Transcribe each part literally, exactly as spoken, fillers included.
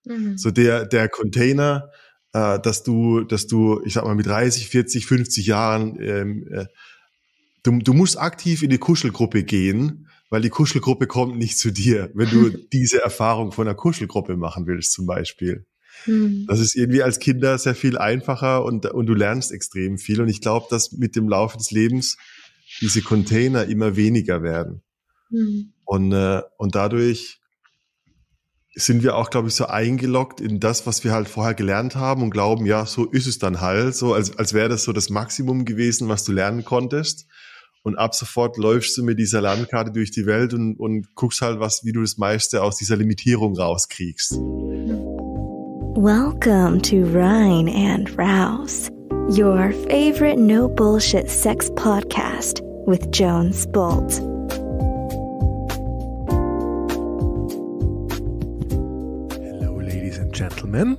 Mhm. So der, der Container, äh, dass du, dass du, ich sag mal, mit dreißig, vierzig, fünfzig Jahren, ähm, äh, du, du musst aktiv in die Kuschelgruppe gehen, weil die Kuschelgruppe kommt nicht zu dir, wenn du diese Erfahrung von einer Kuschelgruppe machen willst, zum Beispiel. Mhm. Das ist irgendwie als Kinder sehr viel einfacher und, und du lernst extrem viel. Und ich glaube, dass mit dem Laufe des Lebens diese Container immer weniger werden. Mhm. Und, äh, und dadurch sind wir auch, glaube ich, so eingeloggt in das, was wir halt vorher gelernt haben und glauben, ja, so ist es dann halt, so als, als wäre das so das Maximum gewesen, was du lernen konntest. Und ab sofort läufst du mit dieser Landkarte durch die Welt und, und guckst halt, was, wie du das meiste aus dieser Limitierung rauskriegst. Welcome to Rhine and Rouse, your favorite no bullshit sex podcast with Jones Bolt. Hello, ladies and gentlemen.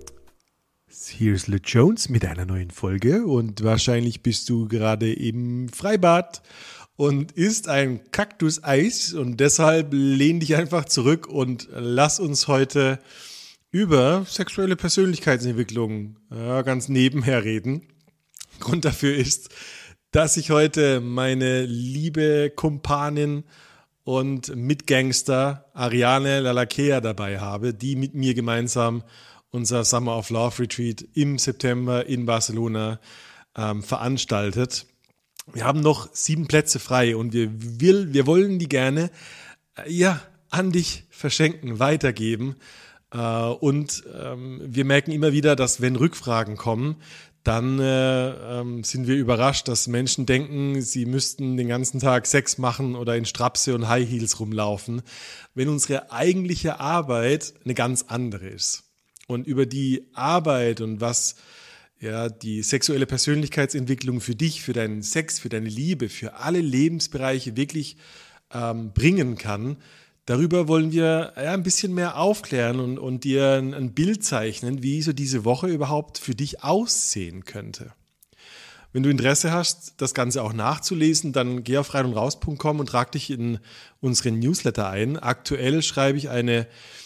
Here's Le Jones mit einer neuen Folge und wahrscheinlich bist du gerade im Freibad und isst ein Kaktuseis und deshalb lehn dich einfach zurück und lass uns heute über sexuelle Persönlichkeitsentwicklung ja, ganz nebenher reden. Grund dafür ist, dass ich heute meine liebe Kumpanin und Mitgangster Ariane Lalakea dabei habe, die mit mir gemeinsam unser Summer of Love Retreat im September in Barcelona ähm, veranstaltet. Wir haben noch sieben Plätze frei und wir, will, wir wollen die gerne äh, ja, an dich verschenken, weitergeben. Äh, und ähm, wir merken immer wieder, dass wenn Rückfragen kommen, dann äh, ähm, sind wir überrascht, dass Menschen denken, sie müssten den ganzen Tag Sex machen oder in Strapse und High Heels rumlaufen, wenn unsere eigentliche Arbeit eine ganz andere ist. Und über die Arbeit und was ja die sexuelle Persönlichkeitsentwicklung für dich, für deinen Sex, für deine Liebe, für alle Lebensbereiche wirklich ähm, bringen kann, darüber wollen wir ja, ein bisschen mehr aufklären und, und dir ein, ein Bild zeichnen, wie so diese Woche überhaupt für dich aussehen könnte. Wenn du Interesse hast, das Ganze auch nachzulesen, dann geh auf rein und raus punkt com und trag dich in unseren Newsletter ein. Aktuell schreibe ich eine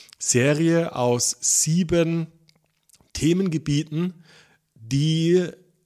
Serie aus sieben Themengebieten, die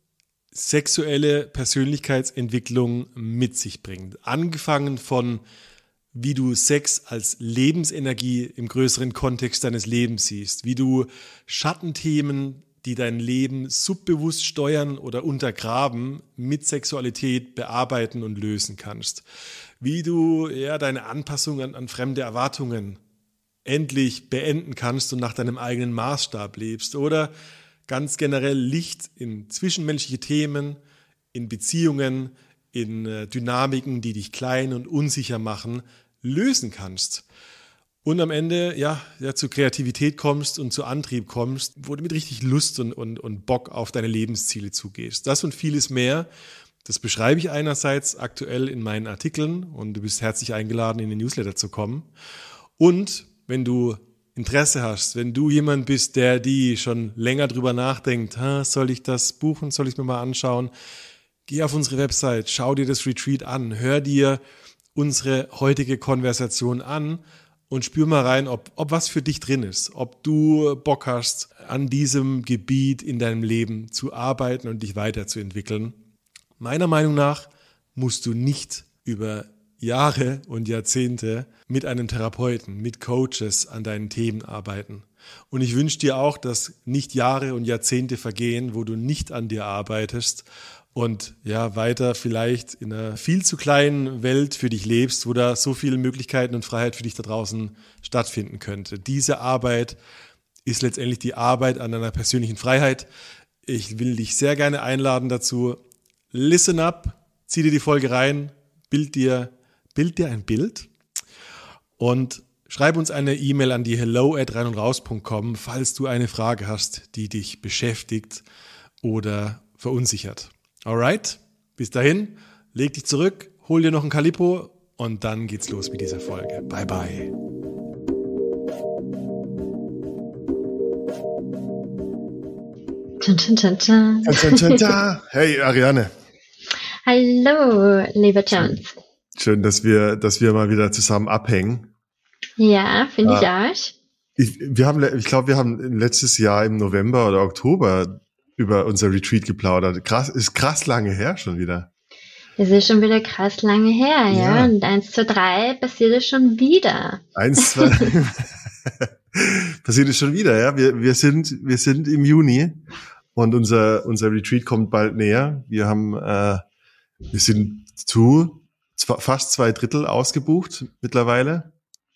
sexuelle Persönlichkeitsentwicklung mit sich bringt. Angefangen von, wie du Sex als Lebensenergie im größeren Kontext deines Lebens siehst, wie du Schattenthemen, die dein Leben subbewusst steuern oder untergraben, mit Sexualität bearbeiten und lösen kannst. Wie du ja deine Anpassung an, an fremde Erwartungen endlich beenden kannst und nach deinem eigenen Maßstab lebst oder ganz generell Licht in zwischenmenschliche Themen, in Beziehungen, in äh, Dynamiken, die dich klein und unsicher machen, lösen kannst. Und am Ende ja, ja zu Kreativität kommst und zu Antrieb kommst, wo du mit richtig Lust und, und, und Bock auf deine Lebensziele zugehst. Das und vieles mehr, das beschreibe ich einerseits aktuell in meinen Artikeln und du bist herzlich eingeladen, in den Newsletter zu kommen. Und wenn du Interesse hast, wenn du jemand bist, der die schon länger drüber nachdenkt, soll ich das buchen, soll ich es mir mal anschauen, geh auf unsere Website, schau dir das Retreat an, hör dir unsere heutige Konversation an und spür mal rein, ob, ob was für dich drin ist, ob du Bock hast, an diesem Gebiet in deinem Leben zu arbeiten und dich weiterzuentwickeln. Meiner Meinung nach musst du nicht über Jahre und Jahrzehnte mit einem Therapeuten, mit Coaches an deinen Themen arbeiten. Und ich wünsche dir auch, dass nicht Jahre und Jahrzehnte vergehen, wo du nicht an dir arbeitest und ja weiter vielleicht in einer viel zu kleinen Welt für dich lebst, wo da so viele Möglichkeiten und Freiheit für dich da draußen stattfinden könnte. Diese Arbeit ist letztendlich die Arbeit an deiner persönlichen Freiheit. Ich will dich sehr gerne einladen dazu. Listen up, zieh dir die Folge rein, bild dir Bild dir ein Bild und schreib uns eine E-Mail an die hello at rein und raus punkt com, falls du eine Frage hast, die dich beschäftigt oder verunsichert. Alright, bis dahin, leg dich zurück, hol dir noch ein Calippo und dann geht's los mit dieser Folge. Bye bye. Tschan, tschan, tschan, tschan. Tschan, tschan, tschan. Hey Ariane. Hallo, lieber Jones. Schön, dass wir, dass wir mal wieder zusammen abhängen. Ja, finde ich Ja. auch. Ich, wir haben, ich glaube, wir haben letztes Jahr im November oder Oktober über unser Retreat geplaudert. Krass, ist krass lange her schon wieder. Das ist schon wieder krass lange her, ja. Ja. Und eins, zwei, drei passiert es schon wieder. Eins, zwei, passiert es schon wieder, ja. Wir, wir sind, wir sind im Juni und unser, unser Retreat kommt bald näher. Wir haben, äh, wir sind zu zwei, fast zwei Drittel ausgebucht mittlerweile.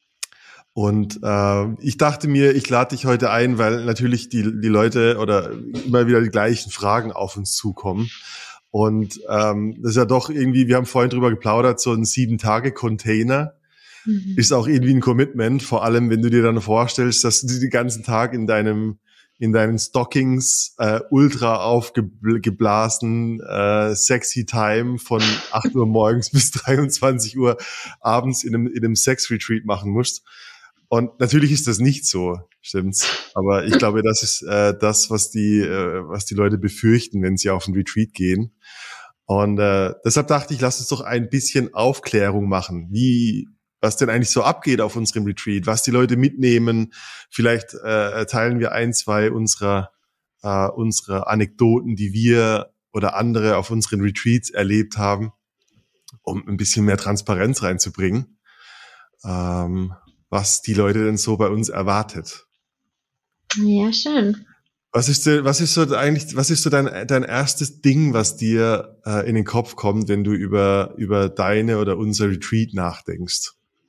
Und äh, ich dachte mir, ich lade dich heute ein, weil natürlich die, die Leute oder immer wieder die gleichen Fragen auf uns zukommen. Und ähm, das ist ja doch irgendwie, wir haben vorhin drüber geplaudert, so ein Sieben-Tage-Container mhm. ist auch irgendwie ein Commitment, vor allem wenn du dir dann vorstellst, dass du den ganzen Tag in deinem in deinen Stockings äh, ultra aufgeblasen, äh, sexy Time von acht Uhr morgens bis dreiundzwanzig Uhr abends in einem, in einem Sex-Retreat machen musst. Und natürlich ist das nicht so, stimmt's. Aber ich glaube, das ist äh, das, was die, äh, was die Leute befürchten, wenn sie auf ein Retreat gehen. Und äh, deshalb dachte ich, lass uns doch ein bisschen Aufklärung machen, wie, was denn eigentlich so abgeht auf unserem Retreat, was die Leute mitnehmen. Vielleicht äh, teilen wir ein, zwei unserer äh, unserer Anekdoten, die wir oder andere auf unseren Retreats erlebt haben, um ein bisschen mehr Transparenz reinzubringen. Ähm, was die Leute denn so bei uns erwartet. Ja, schön. Was ist denn, was ist so eigentlich, was ist so dein, dein erstes Ding, was dir äh, in den Kopf kommt, wenn du über, über deine oder unser Retreat nachdenkst?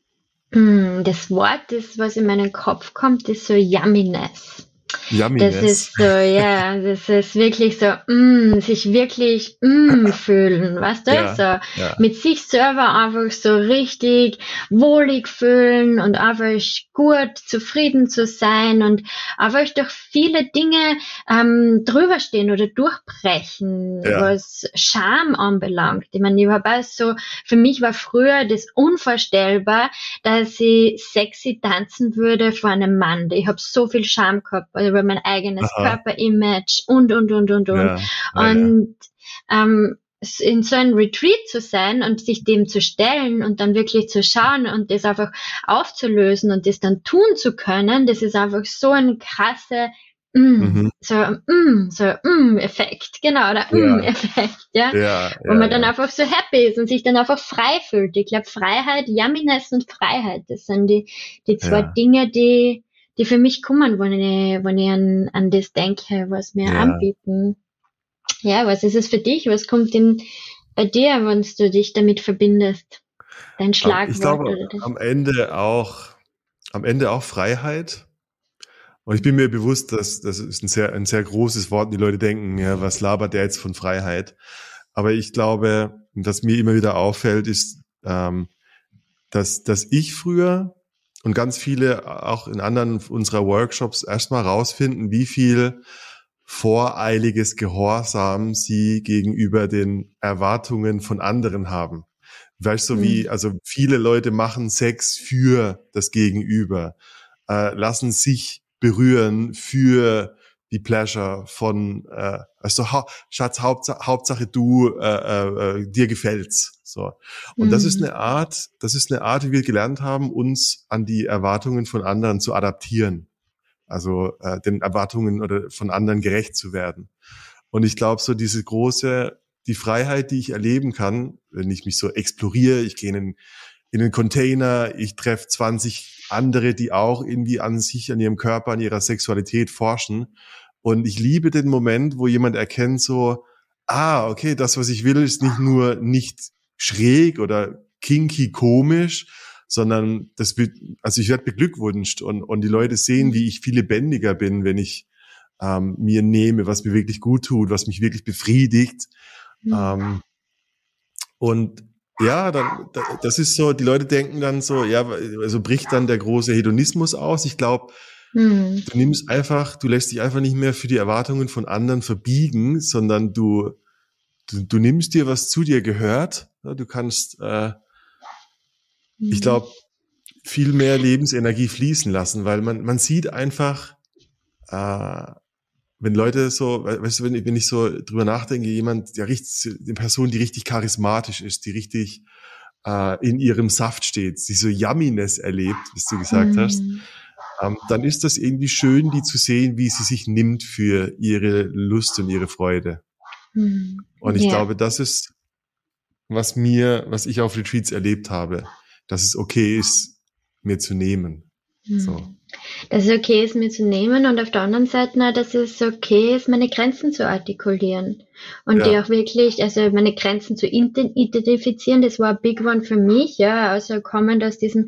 Das Wort, das, was in meinen Kopf kommt, ist so Yumminess. Yumminess. Das ist so, ja, das ist wirklich so, mm, sich wirklich mm, fühlen, weißt du? Ja, so ja. mit sich selber einfach so richtig wohlig fühlen und einfach gut zufrieden zu sein und einfach durch viele Dinge ähm, drüber stehen oder durchbrechen, Ja. was Scham anbelangt. Ich meine, ich habe auch so, für mich war früher das unvorstellbar, dass ich sexy tanzen würde vor einem Mann. Ich habe so viel Scham gehabt über mein eigenes Aha. Körperimage und, und, und, und, und. Ja, ja, Und ähm, in so einem Retreat zu sein und sich dem zu stellen und dann wirklich zu schauen und das einfach aufzulösen und das dann tun zu können, das ist einfach so ein krasse mm, Mhm. so mm, so mm Effekt, genau, der Ja. mm Effekt, ja, ja, wo ja, man dann ja. einfach so happy ist und sich dann einfach frei fühlt. Ich glaube, Freiheit, Yumminess und Freiheit, das sind die die zwei Ja. Dinge, die die für mich kommen, wenn ich, wenn ich an, an das denke, was wir Ja. anbieten. Ja, was ist es für dich? Was kommt in, bei dir, wenn du dich damit verbindest? Dein Schlagwort Ich glaube, oder das? am Ende auch, am Ende auch Freiheit. Und ich bin mir bewusst, dass das ist ein sehr, ein sehr großes Wort. Die Leute denken, ja, was labert der jetzt von Freiheit? Aber ich glaube, was mir immer wieder auffällt, ist, ähm, dass, dass ich früher und ganz viele auch in anderen unserer Workshops erstmal rausfinden, wie viel voreiliges Gehorsam sie gegenüber den Erwartungen von anderen haben. Weißt du, wie, Mhm. also viele Leute machen Sex für das Gegenüber, äh, lassen sich berühren für die Pleasure von, äh, also ha Schatz, Hauptsache, Hauptsache du, äh, äh, dir gefällt's. So. Und das ist Mhm. eine Art, das ist eine Art, wie wir gelernt haben, uns an die Erwartungen von anderen zu adaptieren. Also äh, den Erwartungen oder von anderen gerecht zu werden. Und ich glaube, so diese große, die Freiheit, die ich erleben kann, wenn ich mich so exploriere, ich gehe in einen, in einen Container, ich treffe zwanzig andere, die auch irgendwie an sich, an ihrem Körper, an ihrer Sexualität forschen. Und ich liebe den Moment, wo jemand erkennt so, ah, okay, das, was ich will, ist nicht nur nicht schräg oder kinky komisch, sondern das wird, also ich werde beglückwünscht und, und die Leute sehen, wie ich viel lebendiger bin, wenn ich ähm, mir nehme, was mir wirklich gut tut, was mich wirklich befriedigt. Mhm. Ähm, und ja, dann, das ist so, die Leute denken dann so, ja, also bricht dann der große Hedonismus aus. Ich glaube, Mhm. du nimmst einfach, du lässt dich einfach nicht mehr für die Erwartungen von anderen verbiegen, sondern du, du, du nimmst dir, was zu dir gehört. Ja, du kannst, äh, ich glaube, viel mehr Lebensenergie fließen lassen, weil man, man sieht einfach, äh, wenn Leute so, weißt du, wenn ich, wenn ich so drüber nachdenke, jemand, der richtig, eine Person, die richtig charismatisch ist, die richtig äh, in ihrem Saft steht, die so Yumminess erlebt, was du gesagt Mhm. hast, ähm, dann ist das irgendwie schön, die zu sehen, wie sie sich nimmt für ihre Lust und ihre Freude. Mhm. Und ich Ja. glaube, das ist, was mir, was ich auf Retreats erlebt habe, dass es okay ist, mir zu nehmen. So. Mhm. Dass es okay ist, mir zu nehmen und auf der anderen Seite, na, dass es okay ist, meine Grenzen zu artikulieren und Ja. die auch wirklich, also meine Grenzen zu identifizieren, das war ein big one für mich, ja, also kommend aus diesem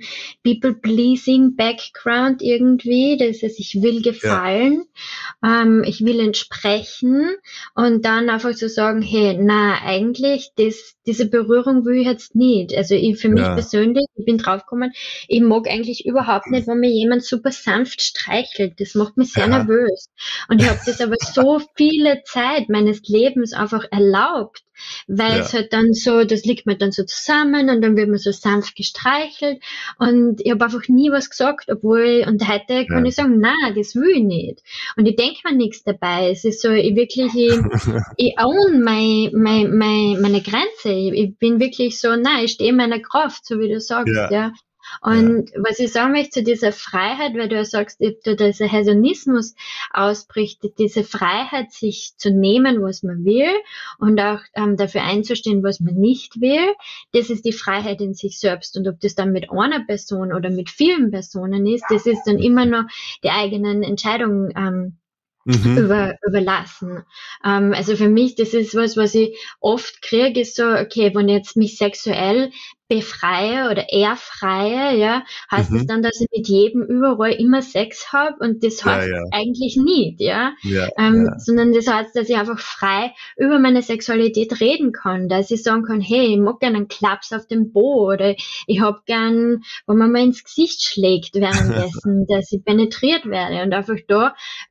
People-Pleasing-Background irgendwie, das heißt, ich will gefallen, ja. ähm, ich will entsprechen und dann einfach zu sagen, hey, na, eigentlich, das, diese Berührung will ich jetzt nicht, also ich, für mich Ja. persönlich, ich bin draufgekommen, ich mag eigentlich überhaupt nicht, wenn mir jemand super sanft streichelt. Das macht mich sehr Ja. nervös. Und ich habe das aber so viele Zeit meines Lebens einfach erlaubt, weil Ja. es halt dann so, das liegt mir dann so zusammen und dann wird man so sanft gestreichelt und ich habe einfach nie was gesagt, obwohl, und heute kann Ja. ich sagen, nein, das will ich nicht. Und ich denke mir nichts dabei. Es ist so, ich wirklich, ich, ich own mein, mein, mein, meine Grenze. Ich, ich bin wirklich so, nein, ich stehe in meiner Kraft, so wie du sagst, Ja. ja. Und ja. was ich sagen möchte zu dieser Freiheit, weil du ja sagst, ob da dieser Hedonismus ausbricht, diese Freiheit, sich zu nehmen, was man will und auch ähm, dafür einzustehen, was man nicht will, das ist die Freiheit in sich selbst. Und ob das dann mit einer Person oder mit vielen Personen ist, das ist dann immer noch die eigenen Entscheidungen ähm, Mhm. Über, überlassen. Ähm, also für mich, das ist was, was ich oft kriege, ist so, okay, wenn ich jetzt mich sexuell befreie oder erfreie, ja, heißt das Mhm. dann, dass ich mit jedem überall immer Sex habe und das Ja, heißt ja. eigentlich nicht, ja, Ja, ähm, ja. sondern das heißt, dass ich einfach frei über meine Sexualität reden kann, dass ich sagen kann, hey, ich mag gerne einen Klaps auf dem Po oder ich hab gern, wenn man mal ins Gesicht schlägt währenddessen, dass ich penetriert werde und einfach da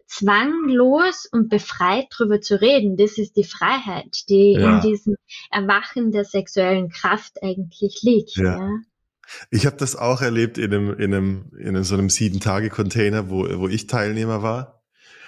zwanglos und befreit drüber zu reden, das ist die Freiheit, die Ja. in diesem Erwachen der sexuellen Kraft eigentlich liegt. Ja. Ja. Ich habe das auch erlebt in einem, in einem, in einem, so einem Sieben-Tage-Container, wo, wo ich Teilnehmer war.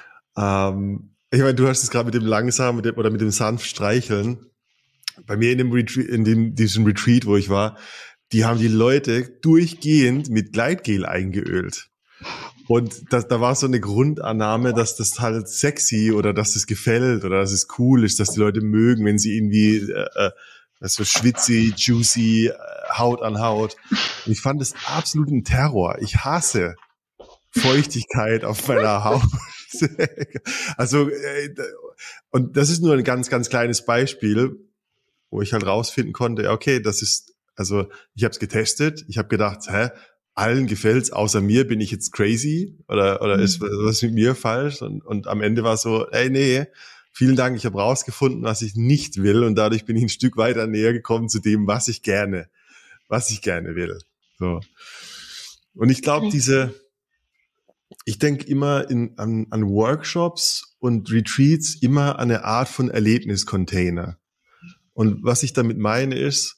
Ähm, ich meine, du hast es gerade mit dem langsam mit dem, oder mit dem sanft Streicheln. Bei mir in dem Retreat, in dem, diesem Retreat, wo ich war, die haben die Leute durchgehend mit Gleitgel eingeölt. Und das, da war so eine Grundannahme, dass das halt sexy oder dass es gefällt oder dass es cool ist, dass die Leute mögen, wenn sie irgendwie äh, so schwitzig, juicy, äh, Haut an Haut. Und ich fand das absolut ein Terror. Ich hasse Feuchtigkeit auf meiner Haut. Also äh, und das ist nur ein ganz, ganz kleines Beispiel, wo ich halt rausfinden konnte, okay, das ist, also ich habe es getestet, ich habe gedacht, hä, allen gefällt's, außer mir, bin ich jetzt crazy oder oder mhm. ist was mit mir falsch? Und, und am Ende war so, ey, nee, vielen Dank, ich habe rausgefunden, was ich nicht will und dadurch bin ich ein Stück weiter näher gekommen zu dem, was ich gerne, was ich gerne will. So. Und ich glaube, diese, ich denke immer in, an, an Workshops und Retreats immer an eine Art von Erlebniscontainer. Und was ich damit meine ist,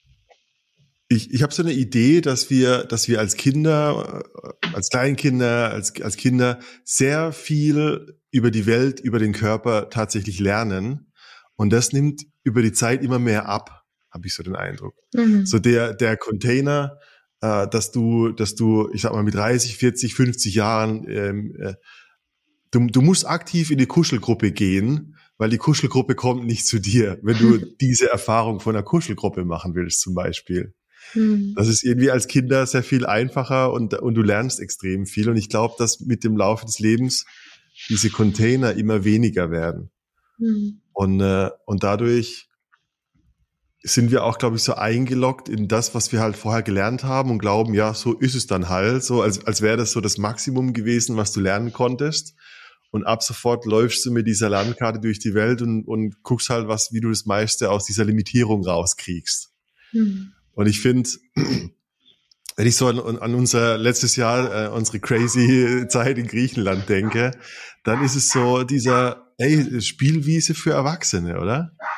Ich, ich habe so eine Idee, dass wir, dass wir als Kinder, als Kleinkinder, als, als Kinder sehr viel über die Welt, über den Körper tatsächlich lernen. Und das nimmt über die Zeit immer mehr ab, habe ich so den Eindruck. Mhm. So der, der Container, äh, dass du, dass du, ich sag mal, mit dreißig, vierzig, fünfzig Jahren, ähm, äh, du, du musst aktiv in die Kuschelgruppe gehen, weil die Kuschelgruppe kommt nicht zu dir, wenn du diese Erfahrung von einer Kuschelgruppe machen willst, zum Beispiel. Das ist irgendwie als Kinder sehr viel einfacher und, und du lernst extrem viel. Und ich glaube, dass mit dem Laufe des Lebens diese Container immer weniger werden. Mhm. Und, äh, und dadurch sind wir auch, glaube ich, so eingeloggt in das, was wir halt vorher gelernt haben und glauben, ja, so ist es dann halt, so als, als wäre das so das Maximum gewesen, was du lernen konntest. Und ab sofort läufst du mit dieser Landkarte durch die Welt und, und guckst halt, was, wie du das meiste aus dieser Limitierung rauskriegst. Mhm. Und ich finde, wenn ich so an, an unser letztes Jahr, äh, unsere crazy Zeit in Griechenland denke, dann ist es so dieser, ey, Spielwiese für Erwachsene, oder?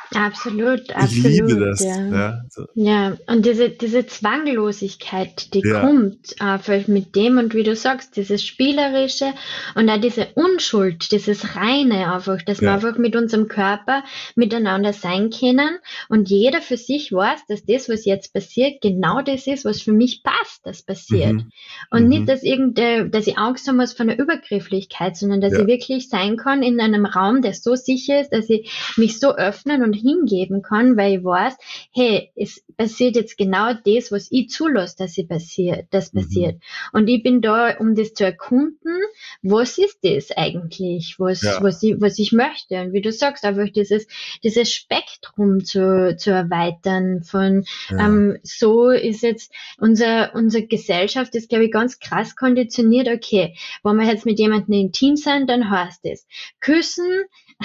Absolut, absolut. Ich liebe das. Ja, Ja, so. ja. Und diese, diese Zwanglosigkeit, die Ja. kommt einfach mit dem und wie du sagst, dieses Spielerische und auch diese Unschuld, dieses Reine einfach, dass wir Ja. einfach mit unserem Körper miteinander sein können und jeder für sich weiß, dass das, was jetzt passiert, genau das ist, was für mich passt, das passiert. Mhm. Und Mhm. nicht, dass irgendeine, dass ich Angst haben muss vor einer Übergrifflichkeit, sondern dass Ja. ich wirklich sein kann in einem Raum, der so sicher ist, dass ich mich so öffnen und hingeben kann, weil ich weiß, hey, es passiert jetzt genau das, was ich zulasse, dass ich passiert, das Mhm. passiert. Und ich bin da, um das zu erkunden, was ist das eigentlich, was, Ja. was ich, was ich möchte. Und wie du sagst, einfach dieses, dieses Spektrum zu, zu erweitern von, Ja. ähm, so ist jetzt unser, unsere Gesellschaft ist, glaube ich, ganz krass konditioniert. Okay, wenn wir jetzt mit jemandem intim sind, dann heißt es küssen,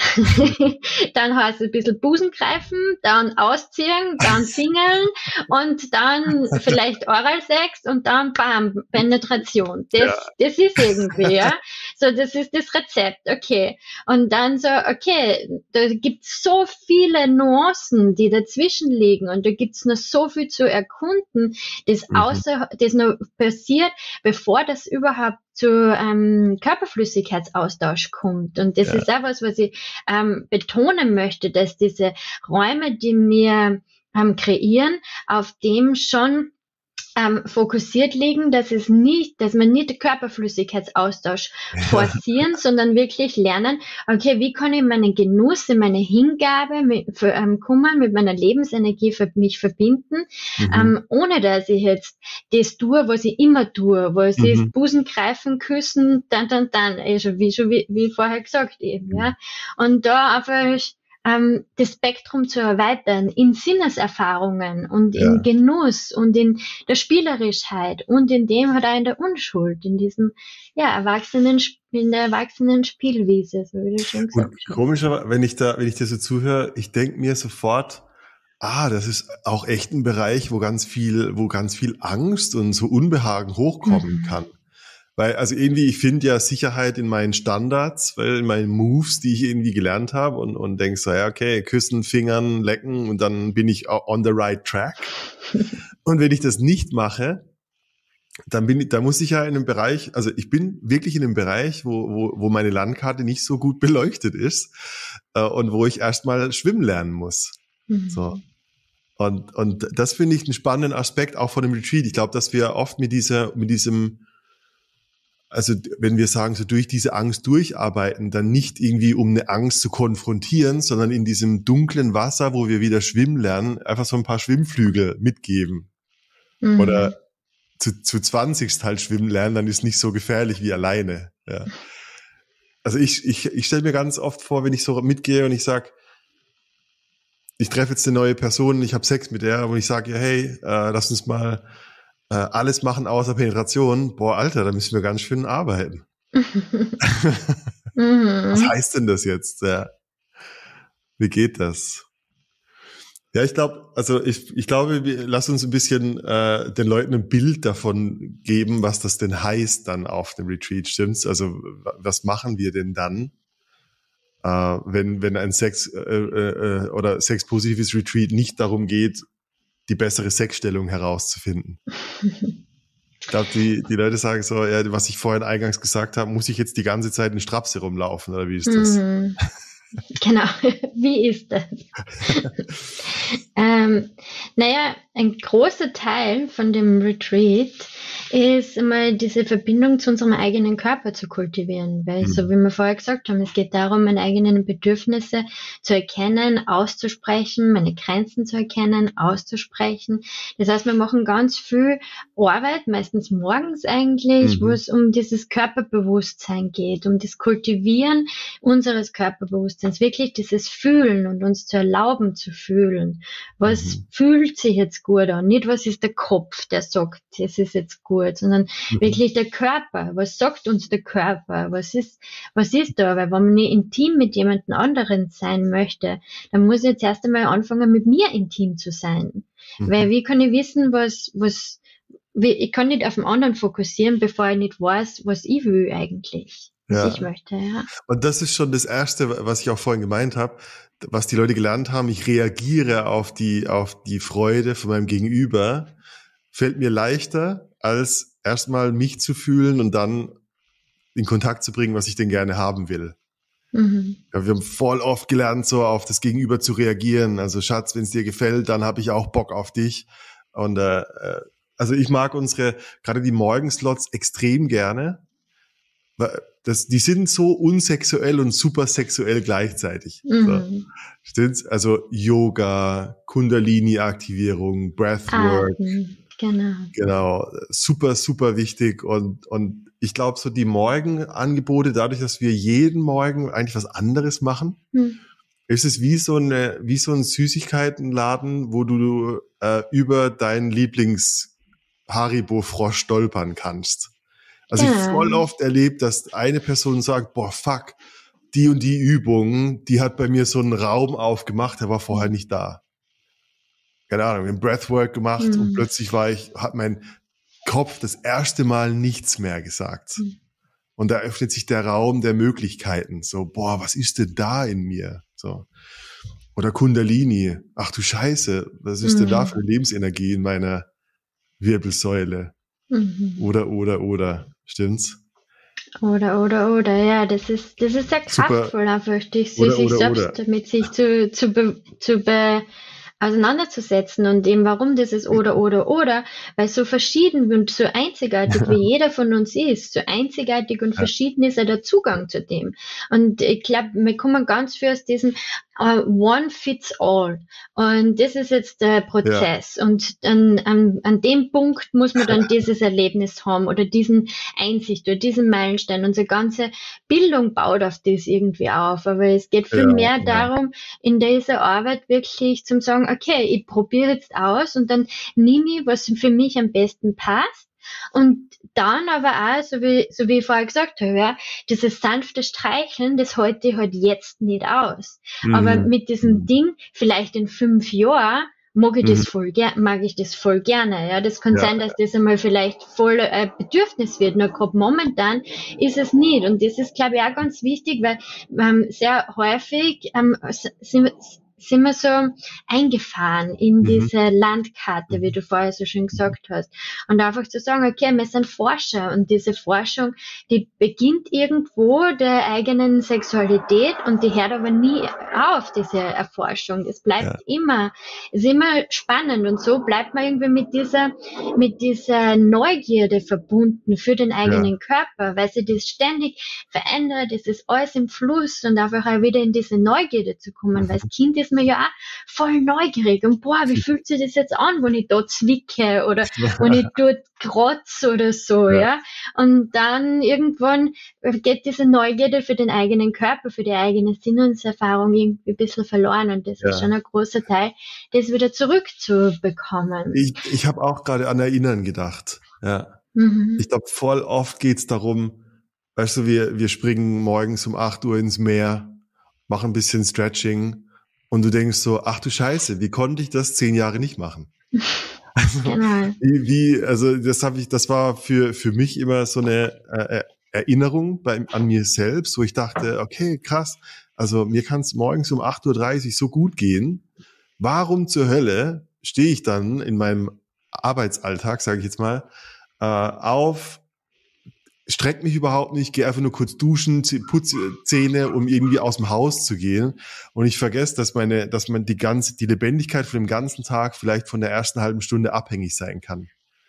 dann heißt es ein bisschen Busen greifen, dann ausziehen, dann singeln und dann vielleicht Oralsex und dann bam, Penetration. Das, Ja. das ist irgendwie, ja. So, das ist das Rezept, okay. Und dann so, okay, da gibt's so viele Nuancen, die dazwischen liegen und da gibt's noch so viel zu erkunden, das Mhm. außer, das noch passiert, bevor das überhaupt zu ähm, Körperflüssigkeitsaustausch kommt. Und das Ja. ist auch was, was ich ähm, betonen möchte, dass diese Räume, die wir ähm, kreieren, auf dem schon ähm, fokussiert liegen, dass es nicht, dass man nicht den Körperflüssigkeitsaustausch forcieren, sondern wirklich lernen, okay, wie kann ich meinen Genuss, meine Hingabe mit, für, ähm, Kummer mit meiner Lebensenergie für mich verbinden, Mhm. ähm, ohne dass ich jetzt das tue, was ich immer tue, was Mhm. ist Busen greifen, küssen, dann, dann, dann, also wie schon wie, wie vorher gesagt eben, Mhm. ja. Und da einfach ähm, das Spektrum zu erweitern in Sinneserfahrungen und Ja. in Genuss und in der Spielerischheit und in dem halt auch in der Unschuld, in diesem, ja, erwachsenen, in der erwachsenen Spielwiese, so wie du schon gesagt Und hast. komischerweise, wenn ich da, wenn ich dir so zuhöre, ich denke mir sofort, ah, das ist auch echt ein Bereich, wo ganz viel, wo ganz viel Angst und so Unbehagen hochkommen Mhm. kann. Weil, also irgendwie, ich finde ja Sicherheit in meinen Standards, weil in meinen Moves, die ich irgendwie gelernt habe und, und denk so, ja, okay, küssen, fingern, lecken und dann bin ich on the right track. Und wenn ich das nicht mache, dann bin ich, da muss ich ja in einem Bereich, also ich bin wirklich in einem Bereich, wo, wo, wo meine Landkarte nicht so gut beleuchtet ist, äh, und wo ich erstmal schwimmen lernen muss. Mhm. So. Und, und das finde ich einen spannenden Aspekt auch von dem Retreat. Ich glaube, dass wir oft mit dieser, mit diesem, also wenn wir sagen, so durch diese Angst durcharbeiten, dann nicht irgendwie, um eine Angst zu konfrontieren, sondern in diesem dunklen Wasser, wo wir wieder schwimmen lernen, einfach so ein paar Schwimmflügel mitgeben. Mhm. Oder zu, zu zwanzigst halt schwimmen lernen, dann ist nicht so gefährlich wie alleine. Ja. Also ich, ich, ich stelle mir ganz oft vor, wenn ich so mitgehe und ich sag, ich treffe jetzt eine neue Person, ich habe Sex mit der und ich sage ihr, hey, äh, lass uns mal äh, alles machen außer Penetration. Boah, Alter, da müssen wir ganz schön arbeiten. Was Mhm. heißt denn das jetzt? Ja. Wie geht das? Ja, ich glaube, also ich, ich glaube, wir, lass uns ein bisschen äh, den Leuten ein Bild davon geben, was das denn heißt dann auf dem Retreat, stimmt's? Also was machen wir denn dann, äh, wenn wenn ein Sex äh, äh, oder sexpositives Retreat nicht darum geht, die bessere Sexstellung herauszufinden? Ich glaube, die die Leute sagen so, ja, was ich vorhin eingangs gesagt habe, muss ich jetzt die ganze Zeit in Strapse rumlaufen oder wie ist das? Mhm. Genau, wie ist das? ähm, naja, ein großer Teil von dem Retreat ist einmal diese Verbindung zu unserem eigenen Körper zu kultivieren, weil Mhm. so wie wir vorher gesagt haben, es geht darum, meine eigenen Bedürfnisse zu erkennen, auszusprechen, meine Grenzen zu erkennen, auszusprechen. Das heißt, wir machen ganz viel Arbeit, meistens morgens eigentlich, Mhm. wo es um dieses Körperbewusstsein geht, um das Kultivieren unseres Körperbewusstseins, wirklich dieses Fühlen und uns zu erlauben zu fühlen. Was Mhm. fühlt sich jetzt gut an? Nicht, was ist der Kopf, der sagt, das ist jetzt gut, sondern Mhm. wirklich der Körper. Was sagt uns der Körper? Was ist, was ist da? Weil wenn man nicht intim mit jemandem anderen sein möchte, dann muss ich jetzt erst einmal anfangen, mit mir intim zu sein. Mhm. Weil wie kann ich wissen, was, was, wie, ich kann nicht auf den anderen fokussieren, bevor ich nicht weiß, was ich will eigentlich. was Ja. ich möchte, ja. Und das ist schon das Erste, was ich auch vorhin gemeint habe, was die Leute gelernt haben. Ich reagiere auf die, auf die Freude von meinem Gegenüber. Fällt mir leichter, als erstmal mich zu fühlen und dann in Kontakt zu bringen, was ich denn gerne haben will. Mhm. Ja, wir haben voll oft gelernt, so auf das Gegenüber zu reagieren. Also Schatz, wenn es dir gefällt, dann habe ich auch Bock auf dich. Und äh, also ich mag unsere, gerade die Morgenslots extrem gerne. Weil das, die sind so unsexuell und super sexuell gleichzeitig. Mhm. So. Stimmt's? Also Yoga, Kundalini-Aktivierung, Breathwork. Atmen, genau. Genau, super, super wichtig. Und, und ich glaube, so die Morgenangebote, dadurch, dass wir jeden Morgen eigentlich was anderes machen, Mhm. ist es wie so eine, wie so ein Süßigkeitenladen, wo du äh, über deinen Lieblings-Haribo-Frosch stolpern kannst. Also Ja. ich voll oft erlebt, dass eine Person sagt, boah, fuck, die und die Übung, die hat bei mir so einen Raum aufgemacht, der war vorher nicht da. Keine Ahnung, wir haben Breathwork gemacht Mhm. und plötzlich war ich, hat mein Kopf das erste Mal nichts mehr gesagt. Mhm. Und da öffnet sich der Raum der Möglichkeiten. So, boah, was ist denn da in mir? So. Oder Kundalini. Ach du Scheiße, was ist denn da für eine Lebensenergie in meiner Wirbelsäule? Mhm. Oder, oder, oder. Stimmt's? Oder, oder, oder, ja, das ist, das ist sehr Super. kraftvoll, einfach sich, Oder, sich oder, selbst oder. mit sich zu, zu, be, zu be, auseinanderzusetzen und eben warum dieses oder, oder, oder, weil so verschieden und so einzigartig wie jeder von uns ist, so einzigartig und Ja. verschieden ist ja der Zugang zu dem. Und ich glaube, wir kommen ganz viel aus diesem uh, One fits all. Und das ist jetzt der Prozess. Ja. Und an, an, an dem Punkt muss man dann dieses Erlebnis haben oder diesen Einsicht oder diesen Meilenstein. Unsere ganze Bildung baut auf das irgendwie auf. Aber es geht viel Ja, mehr ja. darum, in dieser Arbeit wirklich zum sagen, okay, ich probiere jetzt aus und dann nehme ich, was für mich am besten passt. Und dann aber auch, so wie, so wie ich vorher gesagt habe, ja, dieses sanfte Streicheln, das halte ich halt jetzt nicht aus. Mhm. Aber mit diesem Ding, vielleicht in fünf Jahren, mag ich Mhm. das voll ger- mag ich das voll gerne, ja. Das kann Ja. sein, dass das einmal vielleicht voll äh, Bedürfnis wird, nur gerade momentan ist es nicht. Und das ist, glaube ich, auch ganz wichtig, weil ähm, sehr häufig ähm, sind, sind wir so eingefahren in Mhm. diese Landkarte, wie Mhm. du vorher so schön gesagt hast. Und einfach zu sagen, okay, wir sind Forscher und diese Forschung, die beginnt irgendwo der eigenen Sexualität und die hört aber nie auf, diese Erforschung. Es bleibt Ja. immer, ist immer spannend und so bleibt man irgendwie mit dieser, mit dieser Neugierde verbunden für den eigenen Körper, weil sich das ständig verändert, es ist alles im Fluss und einfach auch wieder in diese Neugierde zu kommen, weil als Kind ist man ja auch voll neugierig und boah, wie fühlt sich das jetzt an, wenn ich da zwicke oder wenn ich dort kratze oder so, Ja. ja. Und dann irgendwann geht diese Neugierde für den eigenen Körper, für die eigene Sinneserfahrung irgendwie ein bisschen verloren und das Ja. ist schon ein großer Teil, das wieder zurückzubekommen. Ich, ich habe auch gerade an Erinnern gedacht. Ja. Mhm. Ich glaube, voll oft geht's darum, weißt du, wir, wir springen morgens um acht Uhr ins Meer, machen ein bisschen Stretching und du denkst so, ach du Scheiße, wie konnte ich das zehn Jahre nicht machen? Also, Genau. wie, wie, also das habe ich, das war für für mich immer so eine äh, Erinnerung bei, an mir selbst, wo ich dachte, okay, krass, also mir kann es morgens um acht Uhr dreißig so gut gehen. Warum zur Hölle stehe ich dann in meinem Arbeitsalltag, sage ich jetzt mal, äh, auf, streck mich überhaupt nicht, gehe einfach nur kurz duschen, putze Zähne, um irgendwie aus dem Haus zu gehen. Und ich vergesse, dass meine, dass man die ganze, die Lebendigkeit von dem ganzen Tag vielleicht von der ersten halben Stunde abhängig sein kann.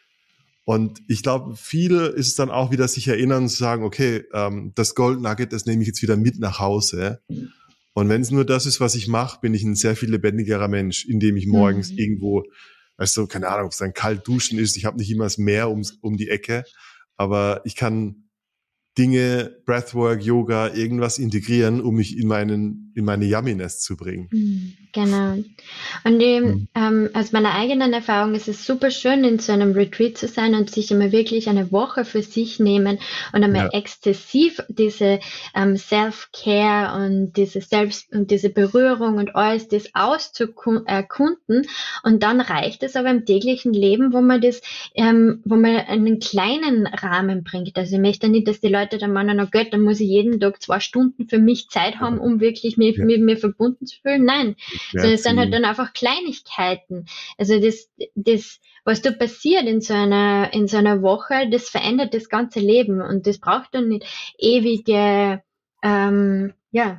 Und ich glaube, viele ist es dann auch wieder sich erinnern und zu sagen, okay, ähm, das Gold Nugget, das nehme ich jetzt wieder mit nach Hause. Und wenn es nur das ist, was ich mache, bin ich ein sehr viel lebendigerer Mensch, indem ich morgens Mhm. irgendwo, weißt du, keine Ahnung, ob es dann kalt duschen ist. Ich habe nicht immer das Meer um, um die Ecke, aber ich kann Dinge, Breathwork, Yoga, irgendwas integrieren, um mich in meinen, in meine Yumminess zu bringen. Mhm. Genau. Und eben, Mhm. ähm, aus meiner eigenen Erfahrung ist es super schön, in so einem Retreat zu sein und sich einmal wirklich eine Woche für sich nehmen und einmal Ja. exzessiv diese ähm, Self-Care und diese Selbst- und diese Berührung und alles das auszuerkunden. Und dann reicht es aber im täglichen Leben, wo man das, ähm, wo man einen kleinen Rahmen bringt. Also ich möchte nicht, dass die Leute dann meinen, oh Gott, dann muss ich jeden Tag zwei Stunden für mich Zeit haben, um wirklich mit, Ja. mit mir verbunden zu fühlen. Nein. So, es sind halt Ziehen. dann einfach Kleinigkeiten. Also das, das, was da passiert in so einer, in so einer Woche, das verändert das ganze Leben und das braucht dann nicht ewige, ähm, ja,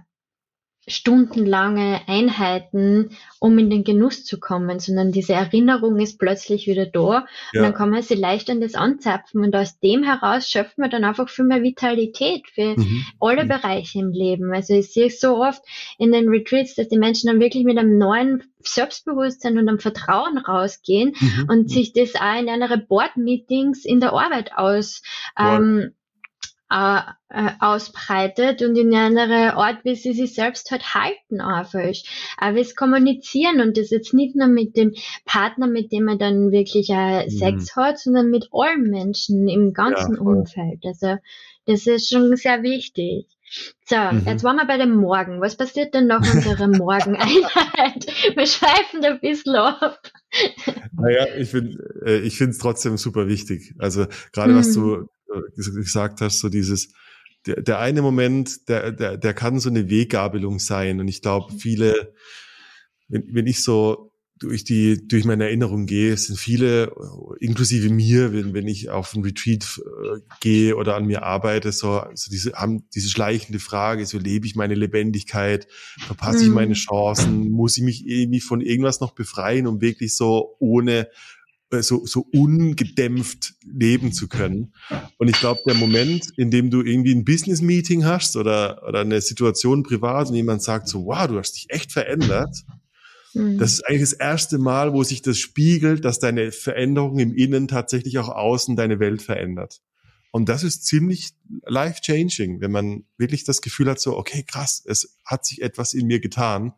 stundenlange Einheiten, um in den Genuss zu kommen, sondern diese Erinnerung ist plötzlich wieder da und Ja. dann kann man sich leicht an das anzapfen und aus dem heraus schöpft man dann einfach viel mehr Vitalität für Mhm. alle Mhm. Bereiche im Leben. Also ich sehe es so oft in den Retreats, dass die Menschen dann wirklich mit einem neuen Selbstbewusstsein und einem Vertrauen rausgehen Mhm. und sich das auch in einer Board-Meetings in der Arbeit aus, ähm, äh, äh, ausbreitet und in einer Art, wie sie sich selbst halt halten einfach. Aber es kommunizieren und das jetzt nicht nur mit dem Partner, mit dem man dann wirklich äh, Mhm. Sex hat, sondern mit allen Menschen im ganzen Ja, voll. Umfeld. Also das ist schon sehr wichtig. So, Mhm. jetzt waren wir bei dem Morgen. Was passiert denn nach unserer Morgeneinheit? Wir schweifen da ein bisschen ab. Naja, ich finde, äh, ich finde es trotzdem super wichtig. Also gerade was Hm. du äh, ges- gesagt hast, so dieses, der, der eine Moment, der, der, der kann so eine Weggabelung sein. Und ich glaube, viele, wenn, wenn ich so durch die, durch meine Erinnerung gehe, es sind viele, inklusive mir, wenn, wenn ich auf einen Retreat äh, gehe oder an mir arbeite, so, so diese, haben diese schleichende Frage, so lebe ich meine Lebendigkeit, verpasse ich meine Hm. Chancen, muss ich mich irgendwie von irgendwas noch befreien, um wirklich so ohne, äh, so, so ungedämpft leben zu können. Und ich glaube, der Moment, in dem du irgendwie ein Business-Meeting hast oder, oder eine Situation privat und jemand sagt so, wow, du hast dich echt verändert, Hm. das ist eigentlich das erste Mal, wo sich das spiegelt, dass deine Veränderung im Innen tatsächlich auch außen deine Welt verändert. Und das ist ziemlich life-changing, wenn man wirklich das Gefühl hat, so, okay, krass, es hat sich etwas in mir getan.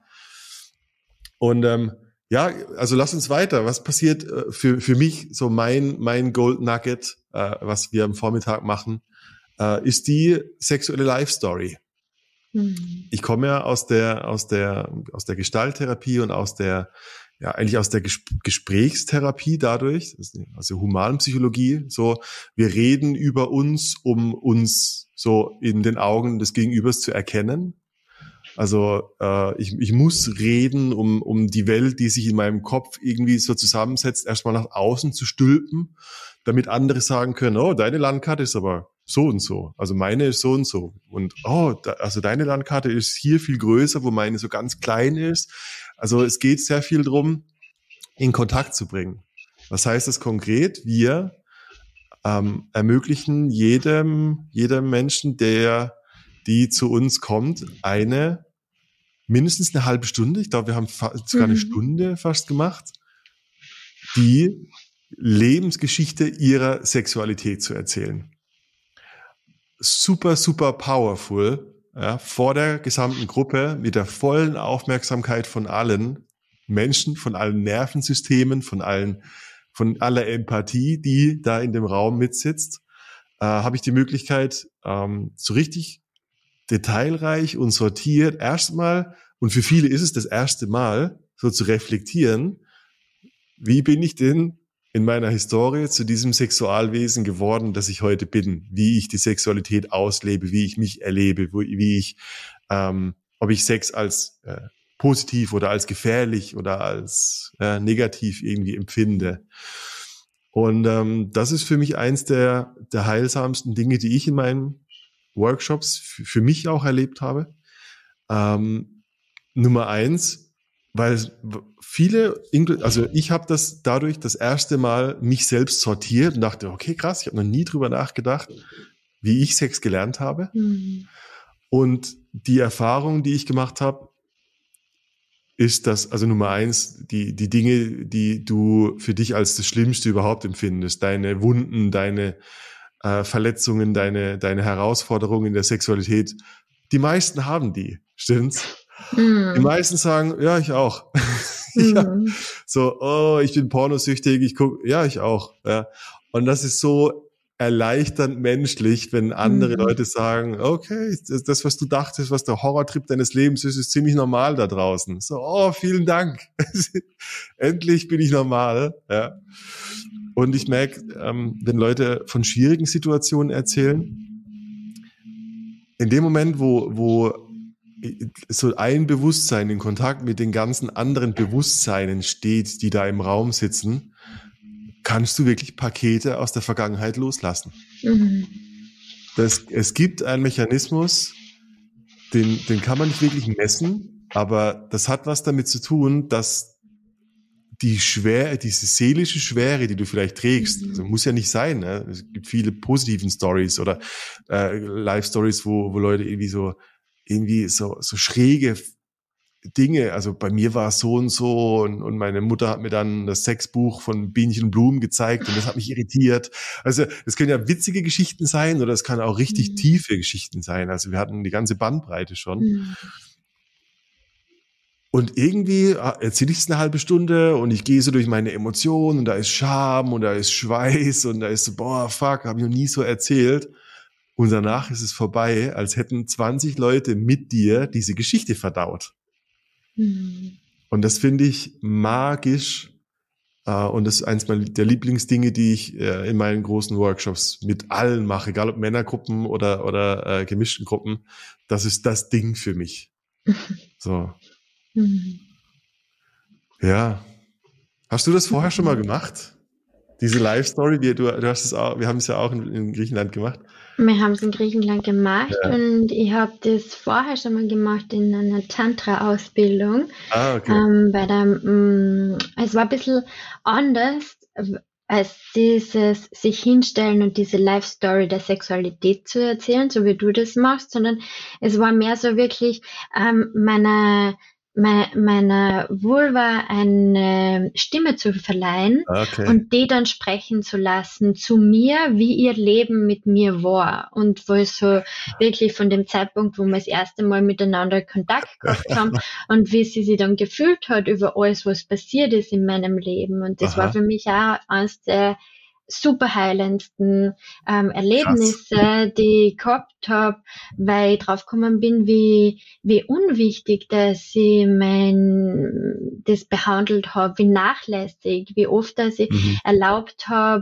Und ähm, ja, also lass uns weiter. Was passiert äh, für für mich, so mein mein Gold Nugget, äh, was wir am Vormittag machen, äh, ist die sexuelle Life Story. Hm. Ich komme ja aus der, aus der, aus der Gestalttherapie und aus der, ja, eigentlich aus der Ges- Gesprächstherapie dadurch, also Humanpsychologie, so, wir reden über uns, um uns so in den Augen des Gegenübers zu erkennen. Also, äh, ich, ich muss reden, um, um die Welt, die sich in meinem Kopf irgendwie so zusammensetzt, erstmal nach außen zu stülpen, damit andere sagen können, oh, deine Landkarte ist aber so und so. Also meine ist so und so. Und oh, da, also deine Landkarte ist hier viel größer, wo meine so ganz klein ist. Also es geht sehr viel drum, in Kontakt zu bringen. Was heißt das konkret? Wir ähm, ermöglichen jedem, jedem Menschen, der, die zu uns kommt, eine, mindestens eine halbe Stunde, ich glaube, wir haben fa- sogar eine Mhm. Stunde fast gemacht, die Lebensgeschichte ihrer Sexualität zu erzählen. Super, super powerful, ja, vor der gesamten Gruppe mit der vollen Aufmerksamkeit von allen Menschen, von allen Nervensystemen, von allen, von aller Empathie, die da in dem Raum mitsitzt, äh, habe ich die Möglichkeit, ähm, so richtig detailreich und sortiert erstmal, und für viele ist es das erste Mal, so zu reflektieren, wie bin ich denn in meiner Historie zu diesem Sexualwesen geworden, das ich heute bin, wie ich die Sexualität auslebe, wie ich mich erlebe, wo, wie ich, ähm, ob ich Sex als äh, positiv oder als gefährlich oder als äh, negativ irgendwie empfinde. Und ähm, das ist für mich eins der, der heilsamsten Dinge, die ich in meinen Workshops f- für mich auch erlebt habe. Ähm, Nummer eins, weil viele, also ich habe das dadurch das erste Mal mich selbst sortiert und dachte, okay, krass, ich habe noch nie drüber nachgedacht, wie ich Sex gelernt habe. Hm. Und die Erfahrung, die ich gemacht habe, ist das, also Nummer eins, die, die Dinge, die du für dich als das Schlimmste überhaupt empfindest, deine Wunden, deine äh, Verletzungen, deine, deine Herausforderungen in der Sexualität, die meisten haben die, stimmt's? Mhm. Die meisten sagen, ja, ich auch. Mhm. ja. So, oh, ich bin pornosüchtig, ich guck, ja, ich auch. Ja. Und das ist so erleichternd menschlich, wenn andere Mhm. Leute sagen, okay, das, das, was du dachtest, was der Horrortrip deines Lebens ist, ist ziemlich normal da draußen. So, oh, vielen Dank. Endlich bin ich normal. Ja. Und ich merke, ähm, wenn Leute von schwierigen Situationen erzählen, in dem Moment, wo, wo so ein Bewusstsein in Kontakt mit den ganzen anderen Bewusstseinen steht, die da im Raum sitzen, kannst du wirklich Pakete aus der Vergangenheit loslassen. Mhm. Das, es gibt einen Mechanismus, den, den kann man nicht wirklich messen, aber das hat was damit zu tun, dass die Schwere, diese seelische Schwere, die du vielleicht trägst, also muss ja nicht sein, ne? Es gibt viele positiven Stories oder äh, Live-Stories, wo, wo Leute irgendwie so irgendwie so, so schräge Dinge, also bei mir war es so und so und, und meine Mutter hat mir dann das Sexbuch von Bienchen und Blumen gezeigt und das hat mich irritiert. Also das können ja witzige Geschichten sein oder es kann auch richtig Mhm. tiefe Geschichten sein. Also wir hatten die ganze Bandbreite schon. Mhm. Und irgendwie erzähle ich es eine halbe Stunde und ich gehe so durch meine Emotionen und da ist Scham und da ist Schweiß und da ist so, boah, fuck, habe ich noch nie so erzählt. Und danach ist es vorbei, als hätten zwanzig Leute mit dir diese Geschichte verdaut. Mhm. Und das finde ich magisch. Äh, und das ist eins der Lieblingsdinge, die ich äh, in meinen großen Workshops mit allen mache, egal ob Männergruppen oder, oder äh, gemischten Gruppen. Das ist das Ding für mich. So. Mhm. Ja. Hast du das vorher schon mal gemacht? Diese Live-Story, wir, du, du hast es auch, wir haben es ja auch in, in Griechenland gemacht. Wir haben es in Griechenland gemacht Ja. und ich habe das vorher schon mal gemacht in einer Tantra-Ausbildung. Ah, okay. Ähm, bei der, mh, es war ein bisschen anders als dieses sich hinstellen und diese Life-Story der Sexualität zu erzählen, so wie du das machst, sondern es war mehr so wirklich ähm, meine meiner Vulva eine Stimme zu verleihen Okay. und die dann sprechen zu lassen zu mir, wie ihr Leben mit mir war. Und wo es so wirklich von dem Zeitpunkt, wo wir das erste Mal miteinander Kontakt gehabt haben und wie sie sich dann gefühlt hat über alles, was passiert ist in meinem Leben. Und das Aha. war für mich auch eines der super heilendsten ähm, Erlebnisse, Krass. die ich gehabt habe, weil ich draufgekommen bin, wie wie unwichtig, dass ich mein das behandelt habe, wie nachlässig, wie oft, dass ich mhm. erlaubt habe,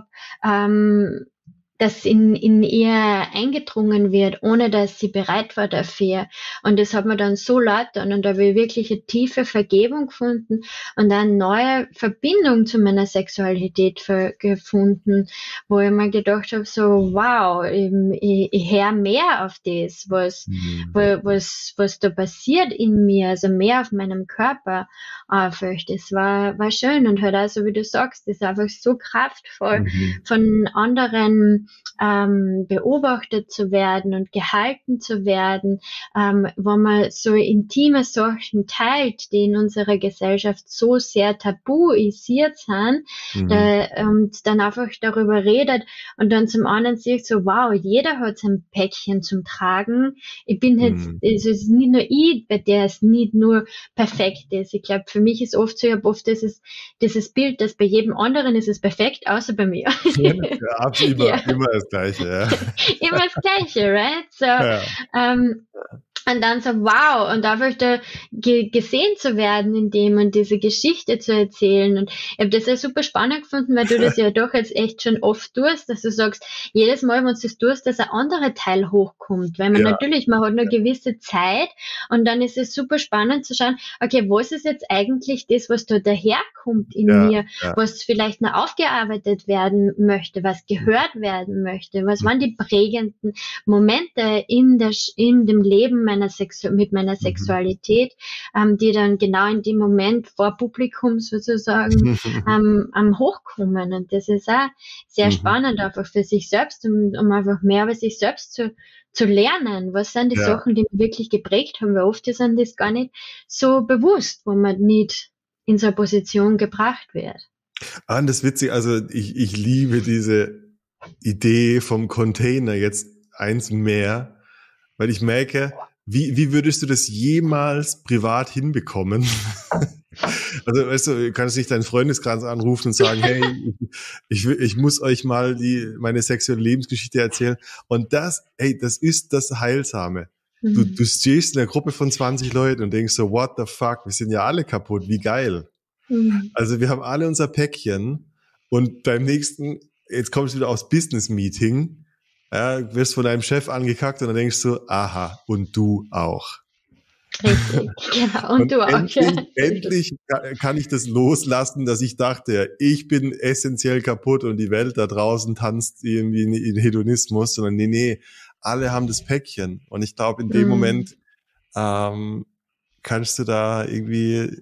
ähm, dass in, in ihr eingedrungen wird, ohne dass sie bereit war dafür. Und das hat mir dann so leid getan und da habe ich wirklich eine tiefe Vergebung gefunden und eine neue Verbindung zu meiner Sexualität gefunden, wo ich mir gedacht habe, so wow, ich, ich, ich höre mehr auf das, was, mhm. was, was da passiert in mir, also mehr auf meinem Körper einfach. Das war, war schön und halt auch so, wie du sagst, das ist einfach so kraftvoll, mhm. von anderen Ähm, beobachtet zu werden und gehalten zu werden, ähm, wo man so intime Sachen teilt, die in unserer Gesellschaft so sehr tabuisiert sind, mhm. da, und dann einfach darüber redet und dann zum anderen sieht so, wow, jeder hat sein Päckchen zum Tragen. Ich bin jetzt, mhm. es ist nicht nur ich, bei der es nicht nur perfekt ist. Ich glaube, für mich ist oft so, ich habe oft dieses, dieses Bild, dass bei jedem anderen ist es perfekt, außer bei mir. Ja, ja absolut, immer, ja. immer das Gleiche, ja. Immer das Gleiche, right? So, ja. ähm, und dann so, wow, und einfach da ge- gesehen zu werden in dem und diese Geschichte zu erzählen. Und ich habe das ja super spannend gefunden, weil du das ja doch jetzt echt schon oft tust, dass du sagst, jedes Mal, wenn du das tust, dass ein anderer Teil hochkommt. Weil man ja. natürlich, man hat eine gewisse Zeit und dann ist es super spannend zu schauen, okay, was ist jetzt eigentlich das, was da daherkommt in ja, mir, ja. was vielleicht noch aufgearbeitet werden möchte, was gehört werden möchte, was waren die prägenden Momente in, der, in dem Leben meiner Sexu- mit meiner Sexualität, ähm, die dann genau in dem Moment vor Publikum sozusagen ähm, am Hochkommen. Und das ist auch sehr mhm. spannend, einfach für sich selbst, um, um einfach mehr über sich selbst zu, zu lernen. Was sind die ja. Sachen, die mich wirklich geprägt haben? Weil oft sind das gar nicht so bewusst, wo man nicht in so eine Position gebracht wird. Ah, das ist witzig. Also ich, ich liebe diese Idee vom Container jetzt eins mehr, weil ich merke, wie, wie würdest du das jemals privat hinbekommen? Also, weißt du, du kannst nicht deinen Freundeskreis anrufen und sagen, hey, ich, ich, ich muss euch mal die, meine sexuelle Lebensgeschichte erzählen. Und das, hey, das ist das Heilsame. Du, du stehst in einer Gruppe von zwanzig Leuten und denkst so, what the fuck, wir sind ja alle kaputt, wie geil. Mhm. Also wir haben alle unser Päckchen und beim nächsten, jetzt kommst du wieder aufs Business-Meeting, ja, wirst von deinem Chef angekackt und dann denkst du, aha, und du auch. Richtig, genau, und, und du endlich, auch. Ja. Endlich kann ich das loslassen, dass ich dachte, ich bin essentiell kaputt und die Welt da draußen tanzt irgendwie in Hedonismus, sondern nee, nee, alle haben das Päckchen. Und ich glaube, in dem mm. Moment ähm, kannst du da irgendwie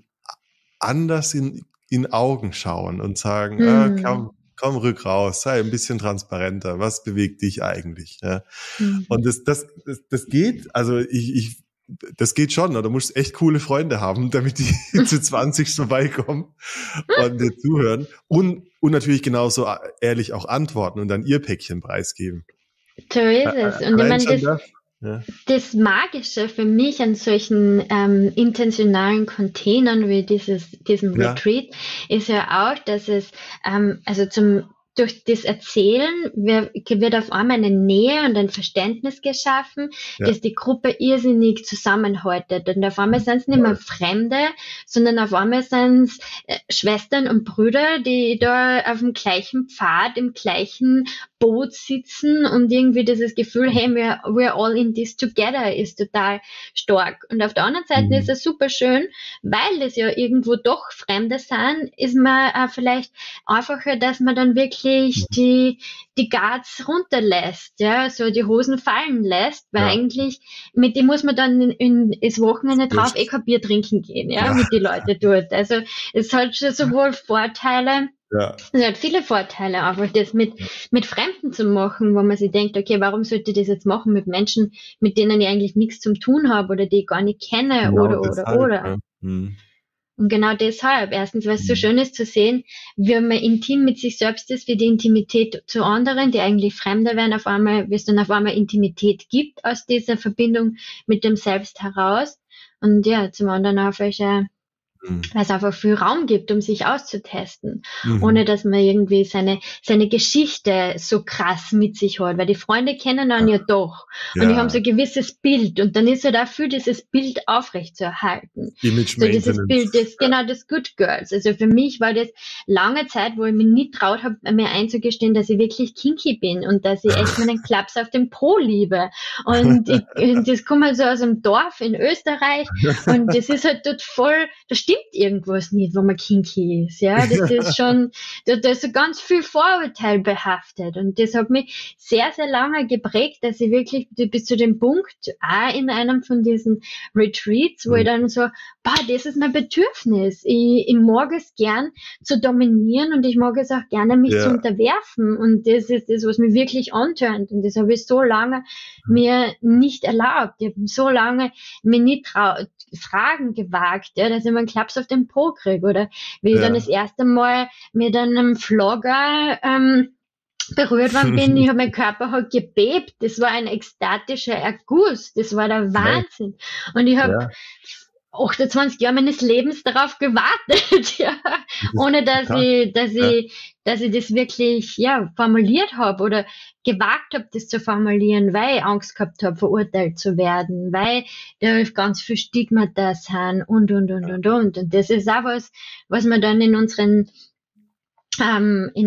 anders in, in Augen schauen und sagen, mm. ah, komm, komm, rück raus, sei ein bisschen transparenter. Was bewegt dich eigentlich? Ja? Mm. Und das, das, das, das geht, also ich, ich das geht schon, oder? Du musst echt coole Freunde haben, damit die zu zwanzig vorbeikommen und dir zuhören. Und, und natürlich genauso ehrlich auch antworten und dann ihr Päckchen preisgeben. So ist es. Und ich meine, das, das, ja. das Magische für mich an solchen ähm, intentionalen Containern wie dieses, diesem ja. Retreat ist ja auch, dass es, ähm, also zum durch das Erzählen wird auf einmal eine Nähe und ein Verständnis geschaffen, ja. das die Gruppe irrsinnig zusammenhaltet. Und auf einmal sind es nicht mehr Fremde, sondern auf einmal sind es äh, Schwestern und Brüder, die da auf dem gleichen Pfad, im gleichen Boot sitzen und irgendwie dieses Gefühl, hey, we're, we're all in this together, ist total stark. Und auf der anderen Seite mhm. ist es super schön, weil es ja irgendwo doch Fremde sind, ist man äh, vielleicht einfacher, dass man dann wirklich die, die Guards runterlässt, ja, so die Hosen fallen lässt, weil ja. eigentlich mit dem muss man dann in, in das Wochenende drauf eh kein Bier trinken gehen, ja, ja, mit den Leuten dort. Also es hat schon sowohl Vorteile, ja. es hat viele Vorteile, einfach das mit, mit Fremden zu machen, wo man sich denkt, okay, warum sollte ich das jetzt machen mit Menschen, mit denen ich eigentlich nichts zu tun habe oder die ich gar nicht kenne, genau, oder, oder, halt, oder. Ja. Hm. Und genau deshalb, erstens, weil es so schön ist zu sehen, wie man intim mit sich selbst ist, wie die Intimität zu anderen, die eigentlich Fremde werden, auf einmal, wie es dann auf einmal Intimität gibt aus dieser Verbindung mit dem Selbst heraus. Und ja, zum anderen auch, welche mhm. weil es einfach viel Raum gibt, um sich auszutesten, mhm. ohne dass man irgendwie seine seine Geschichte so krass mit sich hat, weil die Freunde kennen einen ja, ja doch und ja. die haben so ein gewisses Bild und dann ist ja dafür dieses Bild aufrechtzuerhalten. Image so dieses Bild, das, genau, das Good Girls. Also für mich war das lange Zeit, wo ich mich nie traut habe, mir einzugestehen, dass ich wirklich kinky bin und dass ich echt meinen Klaps auf den Po liebe. Und ich, das kommt halt so aus einem Dorf in Österreich und das ist halt dort voll, da stimmt irgendwas nicht, wo man kinky ist. Ja, das ist schon, da, da ist so ganz viel Vorurteil behaftet und das hat mich sehr, sehr lange geprägt, dass ich wirklich bis zu dem Punkt, auch in einem von diesen Retreats, wo mhm. ich dann so, boah, das ist mein Bedürfnis. Ich, ich mag es gern zu dominieren und ich mag es auch gerne, mich ja. zu unterwerfen und das ist das, was mich wirklich antörnt und das habe ich so lange mhm. mir nicht erlaubt. Ich habe so lange mir nicht traut, Fragen gewagt, ja, dass ich mir einen Klaps auf den Po kriege oder wie ja. ich dann das erste Mal mit einem Flogger ähm, berührt worden bin, ich hab, mein Körper hat gebebt, das war ein ekstatischer Erguss, das war der Wahnsinn. Und ich habe ja. achtundzwanzig Jahre meines Lebens darauf gewartet, ja, ohne dass krass. ich, dass ja. ich, dass ich das wirklich, ja, formuliert habe oder gewagt habe, das zu formulieren, weil ich Angst gehabt habe, verurteilt zu werden, weil da ganz viel Stigmata sind und, und, und, und, und. Und das ist auch was, was man dann in unseren, ähm, in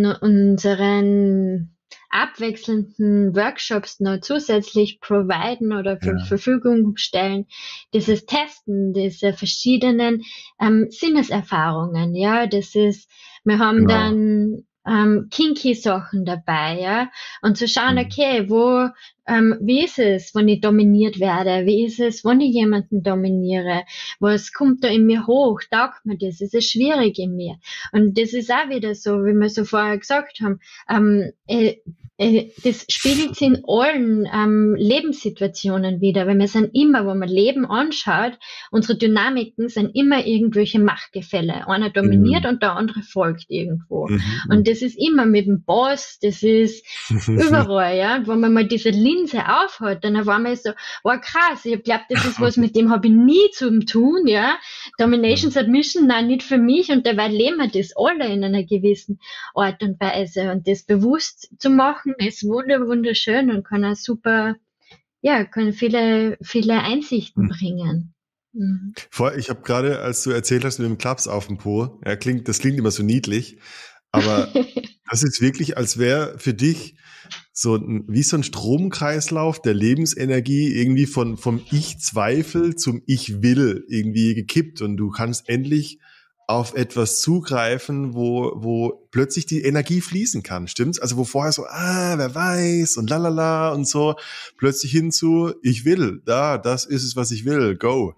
unseren abwechselnden Workshops noch zusätzlich providen oder zur ja. Verfügung stellen, dieses Testen, diese verschiedenen ähm, Sinneserfahrungen, ja, das ist, wir haben genau. dann ähm, kinky Sachen dabei, ja, und zu schauen, okay, wo, ähm, wie ist es, wenn ich dominiert werde, wie ist es, wenn ich jemanden dominiere, was kommt da in mir hoch, taugt mir das, ist es schwierig in mir, und das ist auch wieder so, wie wir so vorher gesagt haben, ähm, äh, äh, das spiegelt sich in allen ähm, Lebenssituationen wieder, weil wir sind immer, wo man Leben anschaut, unsere Dynamiken sind immer irgendwelche Machtgefälle. Einer dominiert Mhm. und der andere folgt irgendwo. Mhm. Und das ist immer mit dem Boss, das ist überall, ja, wo man mal diese Linse aufhat, dann war man so, oh krass, ich glaube, das ist was, mit dem habe ich nie zu tun, ja. Domination, Submission, nein, nicht für mich, und dabei leben wir das alle in einer gewissen Art und Weise, und das bewusst zu machen, ist wunder, wunderschön und kann auch super, ja, kann viele, viele Einsichten Mhm. bringen. Mhm. Vor, ich habe gerade, als du erzählt hast mit dem Klaps auf dem Po, ja, klingt, das klingt immer so niedlich, aber das ist wirklich, als wäre für dich so ein, wie so ein Stromkreislauf der Lebensenergie irgendwie von, vom Ich-Zweifel zum Ich-Will irgendwie gekippt, und du kannst endlich auf etwas zugreifen, wo, wo plötzlich die Energie fließen kann, stimmt's? Also wo vorher so, ah, wer weiß und lalala und so, plötzlich hinzu, ich will, da, das ist es, was ich will, go.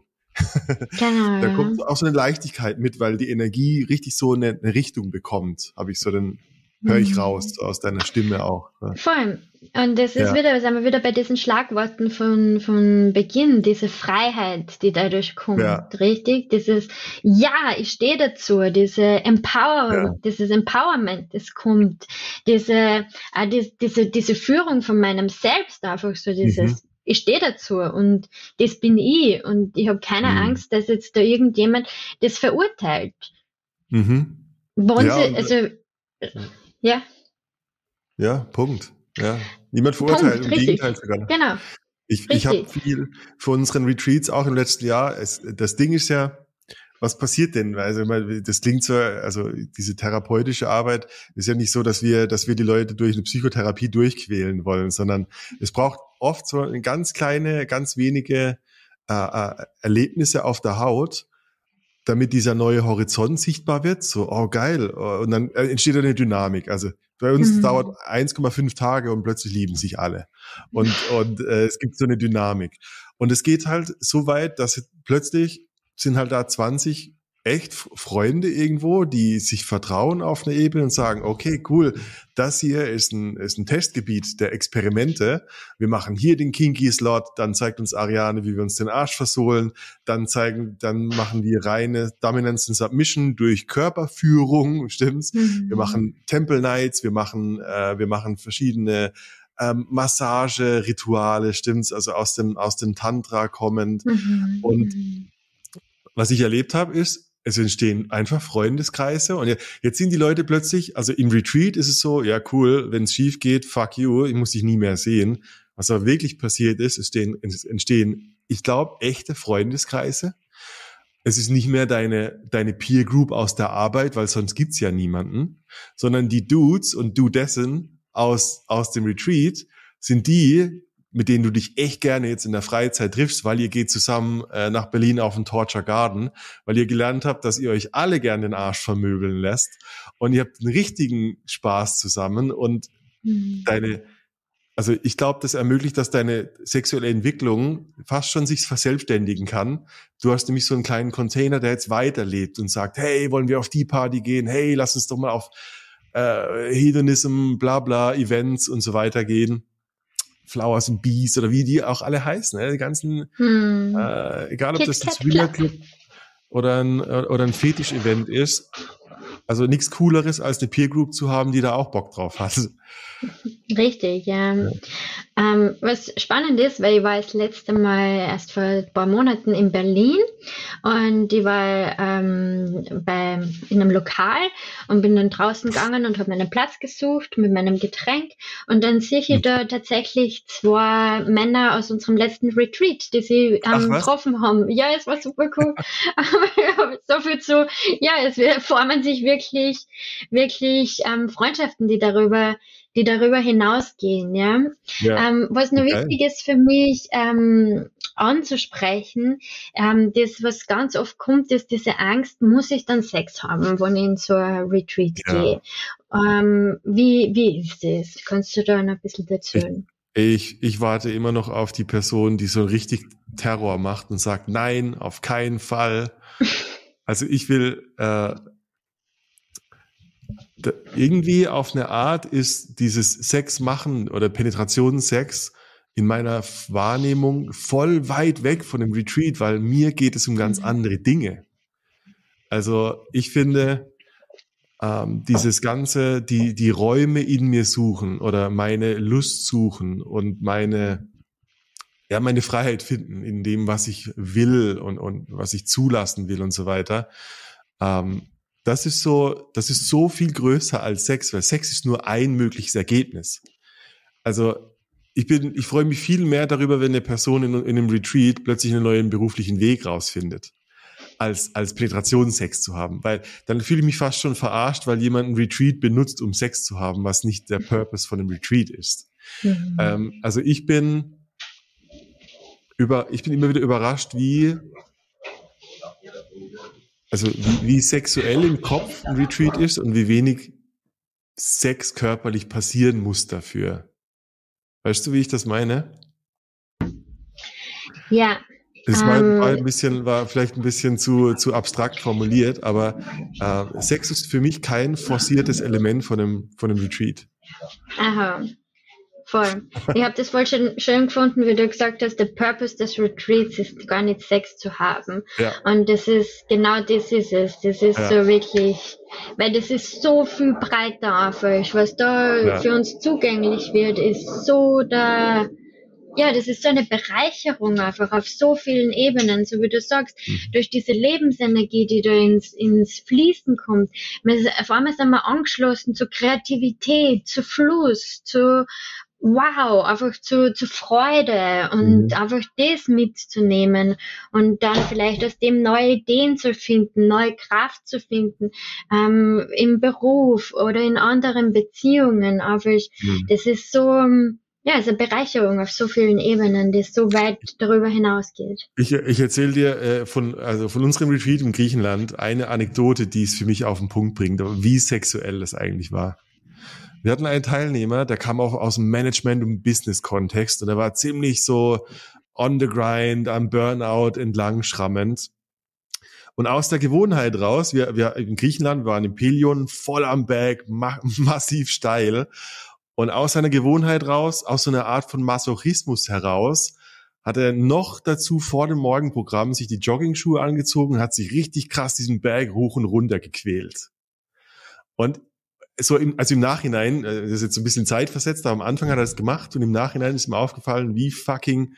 Genau, Da ja. kommt auch so eine Leichtigkeit mit, weil die Energie richtig so eine, eine Richtung bekommt, habe ich so den, höre ich raus, so aus deiner Stimme auch. Ja. Vor allem. Und das ist Ja. wieder, sind wir wieder bei diesen Schlagworten von, von Beginn, diese Freiheit, die dadurch kommt, Ja. richtig? Dieses, ja, ich stehe dazu, diese Empower, Ja. dieses Empowerment, das kommt, diese, äh, die, diese, diese Führung von meinem Selbst, einfach so dieses, Mhm. ich stehe dazu und das bin ich, und ich habe keine Mhm. Angst, dass jetzt da irgendjemand das verurteilt. Mhm. Wollen Ja, sie, und- also, ja, Ja, Punkt. Ja. Niemand verurteilt, Punkt, im richtig. Gegenteil sogar. Genau. Ich, ich habe Richtig. viel für unseren Retreats auch im letzten Jahr. Es, das Ding ist ja, was passiert denn? Also ich meine, das klingt so, also diese therapeutische Arbeit ist ja nicht so, dass wir, dass wir die Leute durch eine Psychotherapie durchquälen wollen, sondern es braucht oft so eine ganz kleine, ganz wenige äh, äh, Erlebnisse auf der Haut, damit dieser neue Horizont sichtbar wird. So, oh geil. Und dann entsteht eine Dynamik. Also bei uns Mhm. dauert eins Komma fünf Tage und plötzlich lieben sich alle. Und, und äh, es gibt so eine Dynamik. Und es geht halt so weit, dass plötzlich sind halt da zwanzig echt Freunde irgendwo, die sich vertrauen auf einer Ebene und sagen, okay, cool, das hier ist ein, ist ein Testgebiet der Experimente. Wir machen hier den Kinky-Slot, dann zeigt uns Ariane, wie wir uns den Arsch versohlen, dann zeigen, dann machen wir reine Dominance and Submission durch Körperführung, stimmt's? Mhm. Wir machen Temple Nights, wir machen, äh, wir machen verschiedene ähm, Massage-Rituale, stimmt's? Also aus dem, aus dem Tantra kommend. Mhm. Und Mhm. was ich erlebt habe, ist, es entstehen einfach Freundeskreise, und jetzt sind die Leute plötzlich, also im Retreat ist es so, ja cool, wenn es schief geht, fuck you, ich muss dich nie mehr sehen. Was aber wirklich passiert ist, es entstehen, es entstehen, ich glaube, echte Freundeskreise. Es ist nicht mehr deine, deine Peer Group aus der Arbeit, weil sonst gibt's ja niemanden, sondern die Dudes und Dudessen aus, aus dem Retreat sind die, mit denen du dich echt gerne jetzt in der Freizeit triffst, weil ihr geht zusammen äh, nach Berlin auf den Torture Garden, weil ihr gelernt habt, dass ihr euch alle gerne den Arsch vermöbeln lässt, und ihr habt einen richtigen Spaß zusammen, und Mhm. deine, also ich glaube, das ermöglicht, dass deine sexuelle Entwicklung fast schon sich verselbstständigen kann. Du hast nämlich so einen kleinen Container, der jetzt weiterlebt und sagt, hey, wollen wir auf die Party gehen? Hey, lass uns doch mal auf äh, Hedonism, bla bla, Events und so weiter gehen. Flowers and Bees oder wie die auch alle heißen, ne? Die ganzen, Mhm. äh, egal ob Kit das ein Kat Swingerclub oder ein, oder ein Fetisch-Event ist. Also nichts Cooleres, als eine Peer Group zu haben, die da auch Bock drauf hat. Richtig, ja. Ähm, was spannend ist, weil ich war das letzte Mal erst vor ein paar Monaten in Berlin, und ich war ähm, bei, in einem Lokal und bin dann draußen gegangen und habe meinen Platz gesucht mit meinem Getränk, und dann sehe ich da tatsächlich zwei Männer aus unserem letzten Retreat, die sie ähm, Ach, was? getroffen haben. Ja, es war super cool. Aber ja, so viel zu, ja, es wir- formen sich wirklich, wirklich ähm, Freundschaften, die darüber die darüber hinausgehen, ja. Ja. Ähm, was nur Geil. wichtig ist für mich ähm, anzusprechen, ähm, das, was ganz oft kommt, ist diese Angst, muss ich dann Sex haben, wenn ich in so ein Retreat Ja. gehe? Ähm, wie, wie ist das? Kannst du da noch ein bisschen erzählen? Ich, ich warte immer noch auf die Person, die so richtig Terror macht und sagt, nein, auf keinen Fall. Also ich will, äh, da, irgendwie auf eine Art ist dieses Sex machen oder Penetrationssex in meiner Wahrnehmung voll weit weg von dem Retreat, weil mir geht es um ganz andere Dinge. Also ich finde, ähm, dieses ganze, die, die Räume in mir suchen oder meine Lust suchen und meine, ja, meine Freiheit finden in dem, was ich will und, und was ich zulassen will und so weiter. Ähm, das ist so, das ist so viel größer als Sex, weil Sex ist nur ein mögliches Ergebnis. Also, ich bin, ich freue mich viel mehr darüber, wenn eine Person in, in einem Retreat plötzlich einen neuen beruflichen Weg rausfindet, als, als Penetrationssex zu haben, weil dann fühle ich mich fast schon verarscht, weil jemand einen Retreat benutzt, um Sex zu haben, was nicht der Purpose von einem Retreat ist. Mhm. Ähm, also ich bin, Über, ich bin immer wieder überrascht, wie, also wie, wie sexuell im Kopf ein Retreat ist und wie wenig Sex körperlich passieren muss dafür. Weißt du, wie ich das meine? Ja. Das war, ähm, war ein bisschen, war vielleicht ein bisschen zu, zu abstrakt formuliert, aber äh, Sex ist für mich kein forciertes Element von einem, von einem Retreat. Aha. Voll. Ich habe das voll schön, schön gefunden, wie du gesagt hast, der Purpose des Retreats ist gar nicht Sex zu haben. Ja. Und das ist, genau das ist es. Das ist ja. so wirklich, weil das ist so viel breiter einfach. Was da ja. für uns zugänglich wird, ist so da, ja, das ist so eine Bereicherung einfach auf so vielen Ebenen, so wie du sagst, mhm. durch diese Lebensenergie, die da ins, ins Fließen kommt. Auf einmal sind wir angeschlossen zu Kreativität, zu Fluss, zu wow, einfach zu, zu Freude und mhm. einfach das mitzunehmen und dann vielleicht aus dem neue Ideen zu finden, neue Kraft zu finden, ähm, im Beruf oder in anderen Beziehungen. Einfach, mhm. das ist so, ja, es ist eine Bereicherung auf so vielen Ebenen, die so weit darüber hinausgeht. Ich, ich erzähle dir äh, von, also von unserem Retreat in Griechenland eine Anekdote, die es für mich auf den Punkt bringt, wie sexuell das eigentlich war. Wir hatten einen Teilnehmer, der kam auch aus dem Management- und Business-Kontext und er war ziemlich so on the grind, am Burnout entlang schrammend. Und aus der Gewohnheit raus, wir, wir in Griechenland waren im Pelion, voll am Berg, ma- massiv steil. Und aus seiner Gewohnheit raus, aus so einer Art von Masochismus heraus, hat er noch dazu vor dem Morgenprogramm sich die Jogging-Schuhe angezogen und hat sich richtig krass diesen Berg hoch und runter gequält. Und so im, also im Nachhinein, das ist jetzt so ein bisschen zeitversetzt, aber am Anfang hat er das gemacht und im Nachhinein ist mir aufgefallen, wie fucking,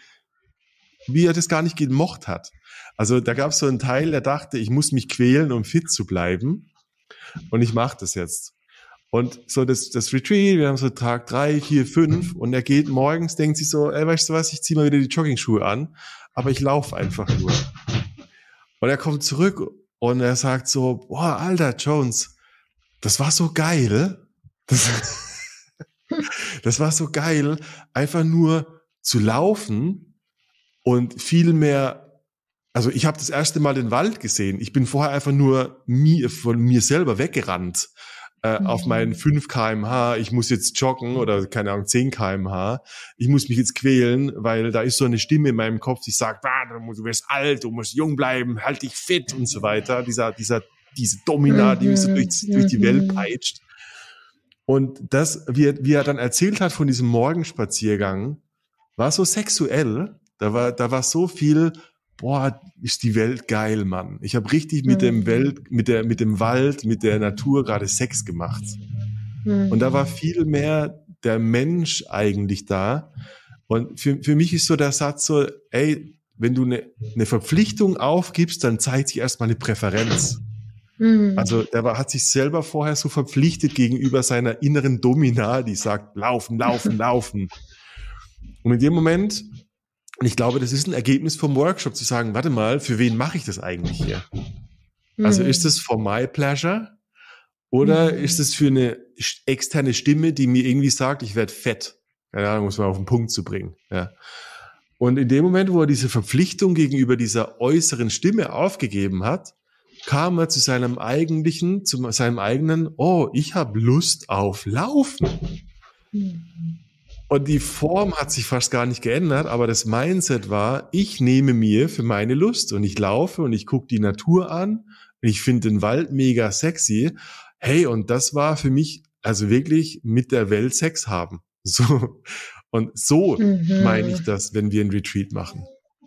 wie er das gar nicht gemocht hat. Also da gab es so einen Teil, der dachte, ich muss mich quälen, um fit zu bleiben und ich mache das jetzt. Und so das, das Retreat, wir haben so Tag drei, vier, fünf und er geht morgens, denkt sich so, ey, weißt du was, ich zieh mal wieder die Jogging-Schuhe an, aber ich laufe einfach nur. Und er kommt zurück und er sagt so, boah, Alter, Jones, das war so geil. Das, das war so geil, einfach nur zu laufen und viel mehr, also ich habe das erste Mal den Wald gesehen. Ich bin vorher einfach nur mir, von mir selber weggerannt äh, mhm. auf meinen fünf Kilometer pro Stunde. Ich muss jetzt joggen oder keine Ahnung, zehn Kilometer pro Stunde. Ich muss mich jetzt quälen, weil da ist so eine Stimme in meinem Kopf, die sagt, ah, du wirst alt, du musst jung bleiben, halt dich fit und so weiter. Dieser, dieser diese Domina, die so durch, durch die Welt peitscht. Und das, wie er, wie er dann erzählt hat von diesem Morgenspaziergang, war so sexuell. Da war, da war so viel, boah, ist die Welt geil, Mann. Ich habe richtig mit dem Welt, mit der, mit dem Wald, mit der Natur gerade Sex gemacht. Und da war viel mehr der Mensch eigentlich da. Und für, für mich ist so der Satz so, ey, wenn du eine, eine Verpflichtung aufgibst, dann zeigt sich erstmal eine Präferenz. Also der war, hat sich selber vorher so verpflichtet gegenüber seiner inneren Domina, die sagt, laufen, laufen, laufen. Und in dem Moment, und ich glaube, das ist ein Ergebnis vom Workshop, zu sagen, warte mal, für wen mache ich das eigentlich hier? Mhm. Also ist das for my pleasure? Oder mhm. ist es für eine externe Stimme, die mir irgendwie sagt, ich werde fett? Keine Ahnung, muss man auf den Punkt zu bringen. Ja. Und in dem Moment, wo er diese Verpflichtung gegenüber dieser äußeren Stimme aufgegeben hat, kam er zu seinem eigentlichen, zu seinem eigenen, oh, ich habe Lust auf Laufen. Mhm. Und die Form hat sich fast gar nicht geändert, aber das Mindset war, ich nehme mir für meine Lust und ich laufe und ich gucke die Natur an und ich finde den Wald mega sexy. hey, und das war für mich also wirklich mit der Welt Sex haben. So. Und so mhm. meine ich das, wenn wir ein Retreat machen.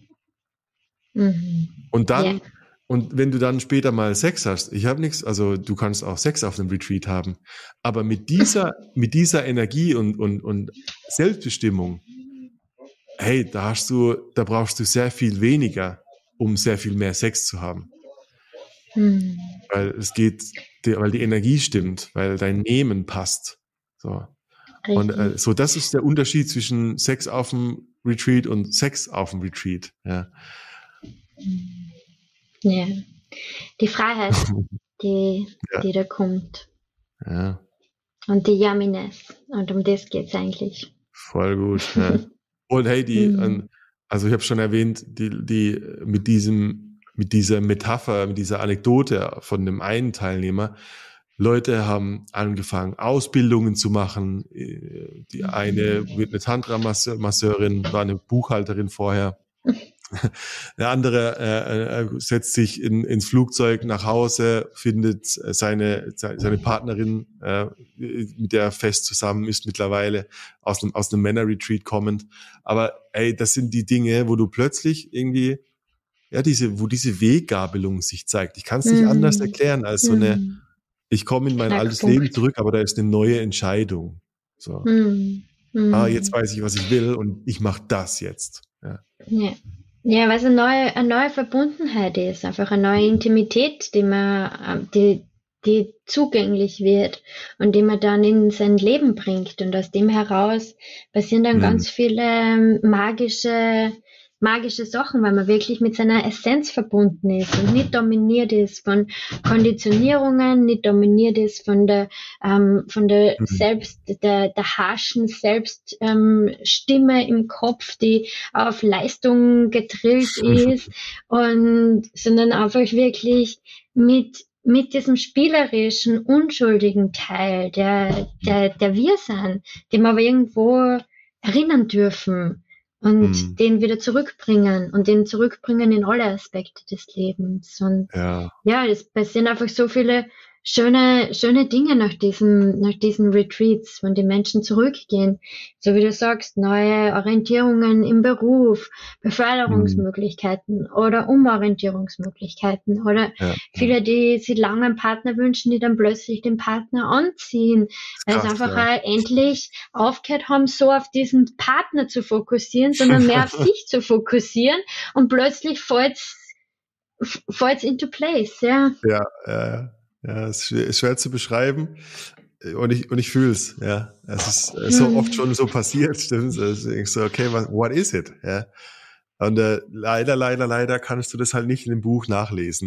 Mhm. Und dann, yeah. und wenn du dann später mal Sex hast, ich habe nichts, also du kannst auch Sex auf einem Retreat haben, aber mit dieser, mit dieser Energie und, und, und Selbstbestimmung, hey, da hast du, da brauchst du sehr viel weniger, um sehr viel mehr Sex zu haben. Mhm. Weil es geht, weil die Energie stimmt, weil dein Nehmen passt. So. Richtig. Und äh, so, das ist der Unterschied zwischen Sex auf dem Retreat und Sex auf dem Retreat. Ja. Ja. Die Freiheit, die, ja. die da kommt. Ja. Und die Yumminess. Und um das geht's eigentlich. Voll gut. Ja. Und hey, die, mhm. also ich habe schon erwähnt, die, die mit diesem, mit dieser Metapher, mit dieser Anekdote von dem einen Teilnehmer, Leute haben angefangen, Ausbildungen zu machen. Die eine wird eine Tantra-Masseurin, war eine Buchhalterin vorher. Der andere äh, setzt sich in, ins Flugzeug nach Hause, findet seine seine Partnerin, äh, mit der er fest zusammen ist mittlerweile, aus einem aus einem Männer-Retreat kommend. Aber ey, das sind die Dinge, wo du plötzlich irgendwie, ja, diese, wo diese Weggabelung sich zeigt. Ich kann es nicht mm. anders erklären als so eine, mm. ich komme in mein altes Leben zurück, aber da ist eine neue Entscheidung. So, mm. Mm. ah, jetzt weiß ich, was ich will und ich mache das jetzt. Ja. Ja. Ja, weil es eine neue, eine neue Verbundenheit ist, einfach eine neue Intimität, die man, die, die zugänglich wird und die man dann in sein Leben bringt. Und aus dem heraus passieren dann mhm. ganz viele magische, magische Sachen, weil man wirklich mit seiner Essenz verbunden ist und nicht dominiert ist von Konditionierungen, nicht dominiert ist von der, ähm, von der mhm. selbst, der, der harschen Selbststimme ähm, im Kopf, die auf Leistung gedrillt ist und, sondern einfach wirklich mit, mit diesem spielerischen, unschuldigen Teil, der, der, der wir sind, dem wir aber irgendwo erinnern dürfen. Und mhm. den wieder zurückbringen und den zurückbringen in alle Aspekte des Lebens. Und ja, ja, es passieren einfach so viele schöne, schöne Dinge nach diesen, nach diesen Retreats, wenn die Menschen zurückgehen. So wie du sagst, neue Orientierungen im Beruf, Beförderungsmöglichkeiten mhm. oder Umorientierungsmöglichkeiten oder ja. viele, die sich lange einen Partner wünschen, die dann plötzlich den Partner anziehen, weil sie einfach ja. endlich aufgehört haben, so auf diesen Partner zu fokussieren, sondern mehr auf sich zu fokussieren und plötzlich fällt's, fällt's into place, ja. Ja, äh. Ja, es ist schwer zu beschreiben und ich und ich fühle es. Ja, es ist so oft schon so passiert, stimmt. Also ich so, okay, what, what is it? Ja, und äh, leider, leider, leider kannst du das halt nicht in dem Buch nachlesen.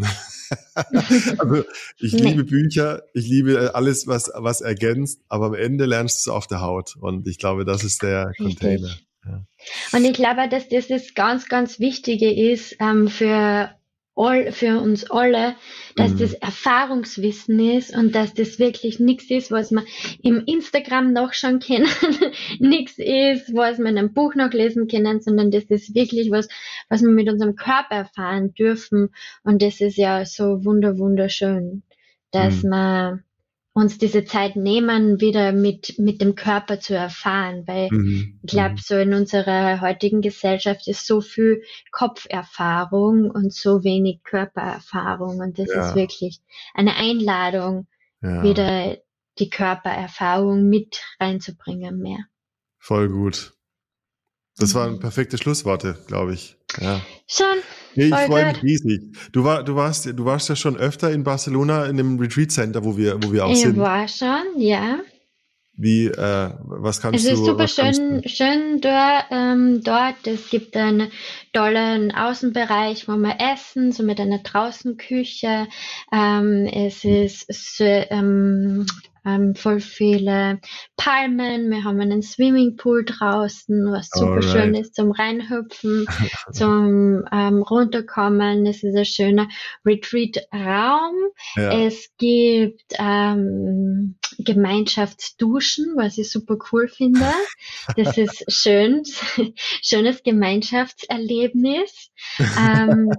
Also ich nee. liebe Bücher, ich liebe alles, was was ergänzt, aber am Ende lernst du es auf der Haut und ich glaube, das ist der Richtig. Container. Ja. Und ich glaube, dass das das ganz, ganz Wichtige ist ähm, für All, für uns alle, dass mhm. das Erfahrungswissen ist und dass das wirklich nichts ist, was man im Instagram nachschauen können, nichts ist, was man in einem Buch nachlesen können, sondern das ist wirklich was, was wir mit unserem Körper erfahren dürfen. Und das ist ja so wunder, wunderschön, dass mhm. man uns diese Zeit nehmen, wieder mit, mit dem Körper zu erfahren, weil mhm. ich glaube, so in unserer heutigen Gesellschaft ist so viel Kopferfahrung und so wenig Körpererfahrung und das ja. ist wirklich eine Einladung, ja. wieder die Körpererfahrung mit reinzubringen mehr. Voll gut. Das waren perfekte Schlussworte, glaube ich. Ja. Schon. Nee, ich freue mich riesig. Du, war, du, warst, du warst ja schon öfter in Barcelona in dem Retreat Center, wo wir, wo wir auch ich sind. Ich war schon, ja. Wie, äh, was kannst du? Es ist du, super schön, schön dort, ähm, dort. Es gibt einen tollen Außenbereich, wo wir essen, so mit einer Draußenküche. Ähm, es ist so, ähm, ähm, voll viele Palmen. Wir haben einen Swimmingpool draußen, was super Alright. Schön ist zum Reinhüpfen, zum ähm, Runterkommen. Es ist ein schöner Retreat-Raum. Ja. Es gibt ähm, Gemeinschaftsduschen, was ich super cool finde. Das ist schön, schönes Gemeinschaftserlebnis. ähm, das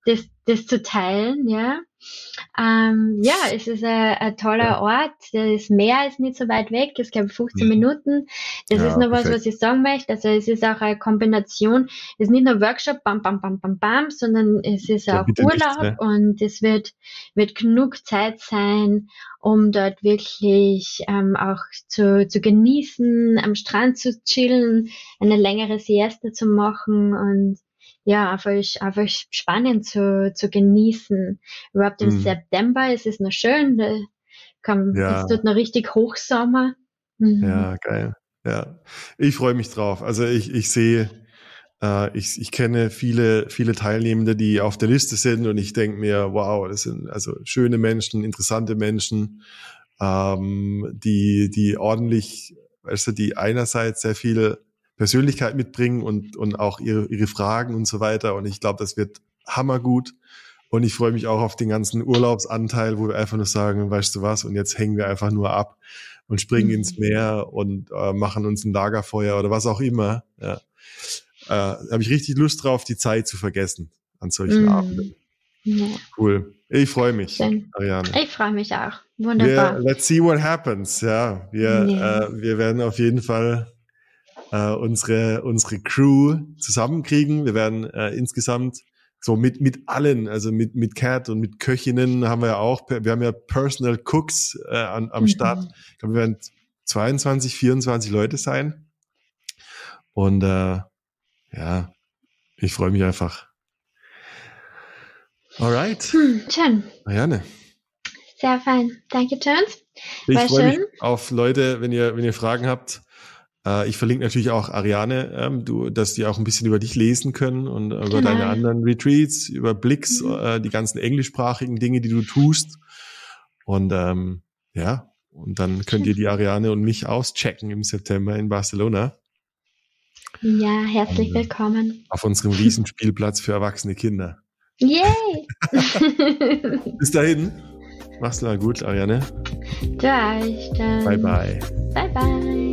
das, das zu teilen, ja. Ähm, ja, es ist ein, ein toller Ja. Ort. Das Meer ist nicht so weit weg. Es gibt fünfzehn Mhm. Minuten. Das Ja, ist noch was, perfekt. was ich sagen möchte. Also es ist auch eine Kombination. Es ist nicht nur Workshop, bam, bam, bam, bam, bam, sondern es ist Ja, auch bitte Urlaub nichts, ne? und es wird, wird genug Zeit sein, um dort wirklich ähm, auch zu, zu genießen, am Strand zu chillen, eine längere Siesta zu machen und ja, einfach, einfach spannend zu, zu genießen. Überhaupt im Mhm. September ist es noch schön, da kann, Ja. es tut noch richtig Hochsommer. Mhm. Ja, geil. Ja, ich freue mich drauf. Also ich, ich sehe, äh, ich, ich kenne viele, viele Teilnehmende, die auf der Liste sind und ich denke mir, wow, das sind also schöne Menschen, interessante Menschen, ähm, die, die ordentlich, weißt du, die einerseits sehr viel Persönlichkeit mitbringen und, und auch ihre, ihre Fragen und so weiter. Und ich glaube, das wird hammergut. Und ich freue mich auch auf den ganzen Urlaubsanteil, wo wir einfach nur sagen, weißt du was, und jetzt hängen wir einfach nur ab und springen Mhm. ins Meer und äh, machen uns ein Lagerfeuer oder was auch immer. Ja. Äh, habe ich richtig Lust drauf, die Zeit zu vergessen an solchen Abenden. Mhm. Ja, Cool. Ich freue mich, schön. Ariane. Ich freue mich auch. Wir, Wunderbar. let's see what happens. Ja, wir, Ja. äh, wir werden auf jeden Fall äh, unsere unsere Crew zusammenkriegen. Wir werden äh, insgesamt so mit mit allen, also mit mit Kat und mit Köchinnen haben wir ja auch, wir haben ja Personal Cooks äh, an, am Mhm. Start. Ich glaube, wir werden zweiundzwanzig, vierundzwanzig Leute sein. Und äh, ja, ich freue mich einfach. Alright, Hm, schön. Marianne. Sehr fein. Danke, Jones. Ich War freue mich schön. auf Leute, wenn ihr, wenn ihr Fragen habt. Äh, ich verlinke natürlich auch Ariane, ähm, du, dass die auch ein bisschen über dich lesen können und über Genau. deine anderen Retreats, über Blix, Mhm. äh, die ganzen englischsprachigen Dinge, die du tust. Und ähm, ja, und dann könnt ihr die Ariane und mich auschecken im September in Barcelona Ja, herzlich Ähm, willkommen. auf unserem Riesenspielplatz für erwachsene Kinder. Yay! Bis dahin, mach's mal gut, Ariane. Du auch, dann. Bye, bye. Bye, bye.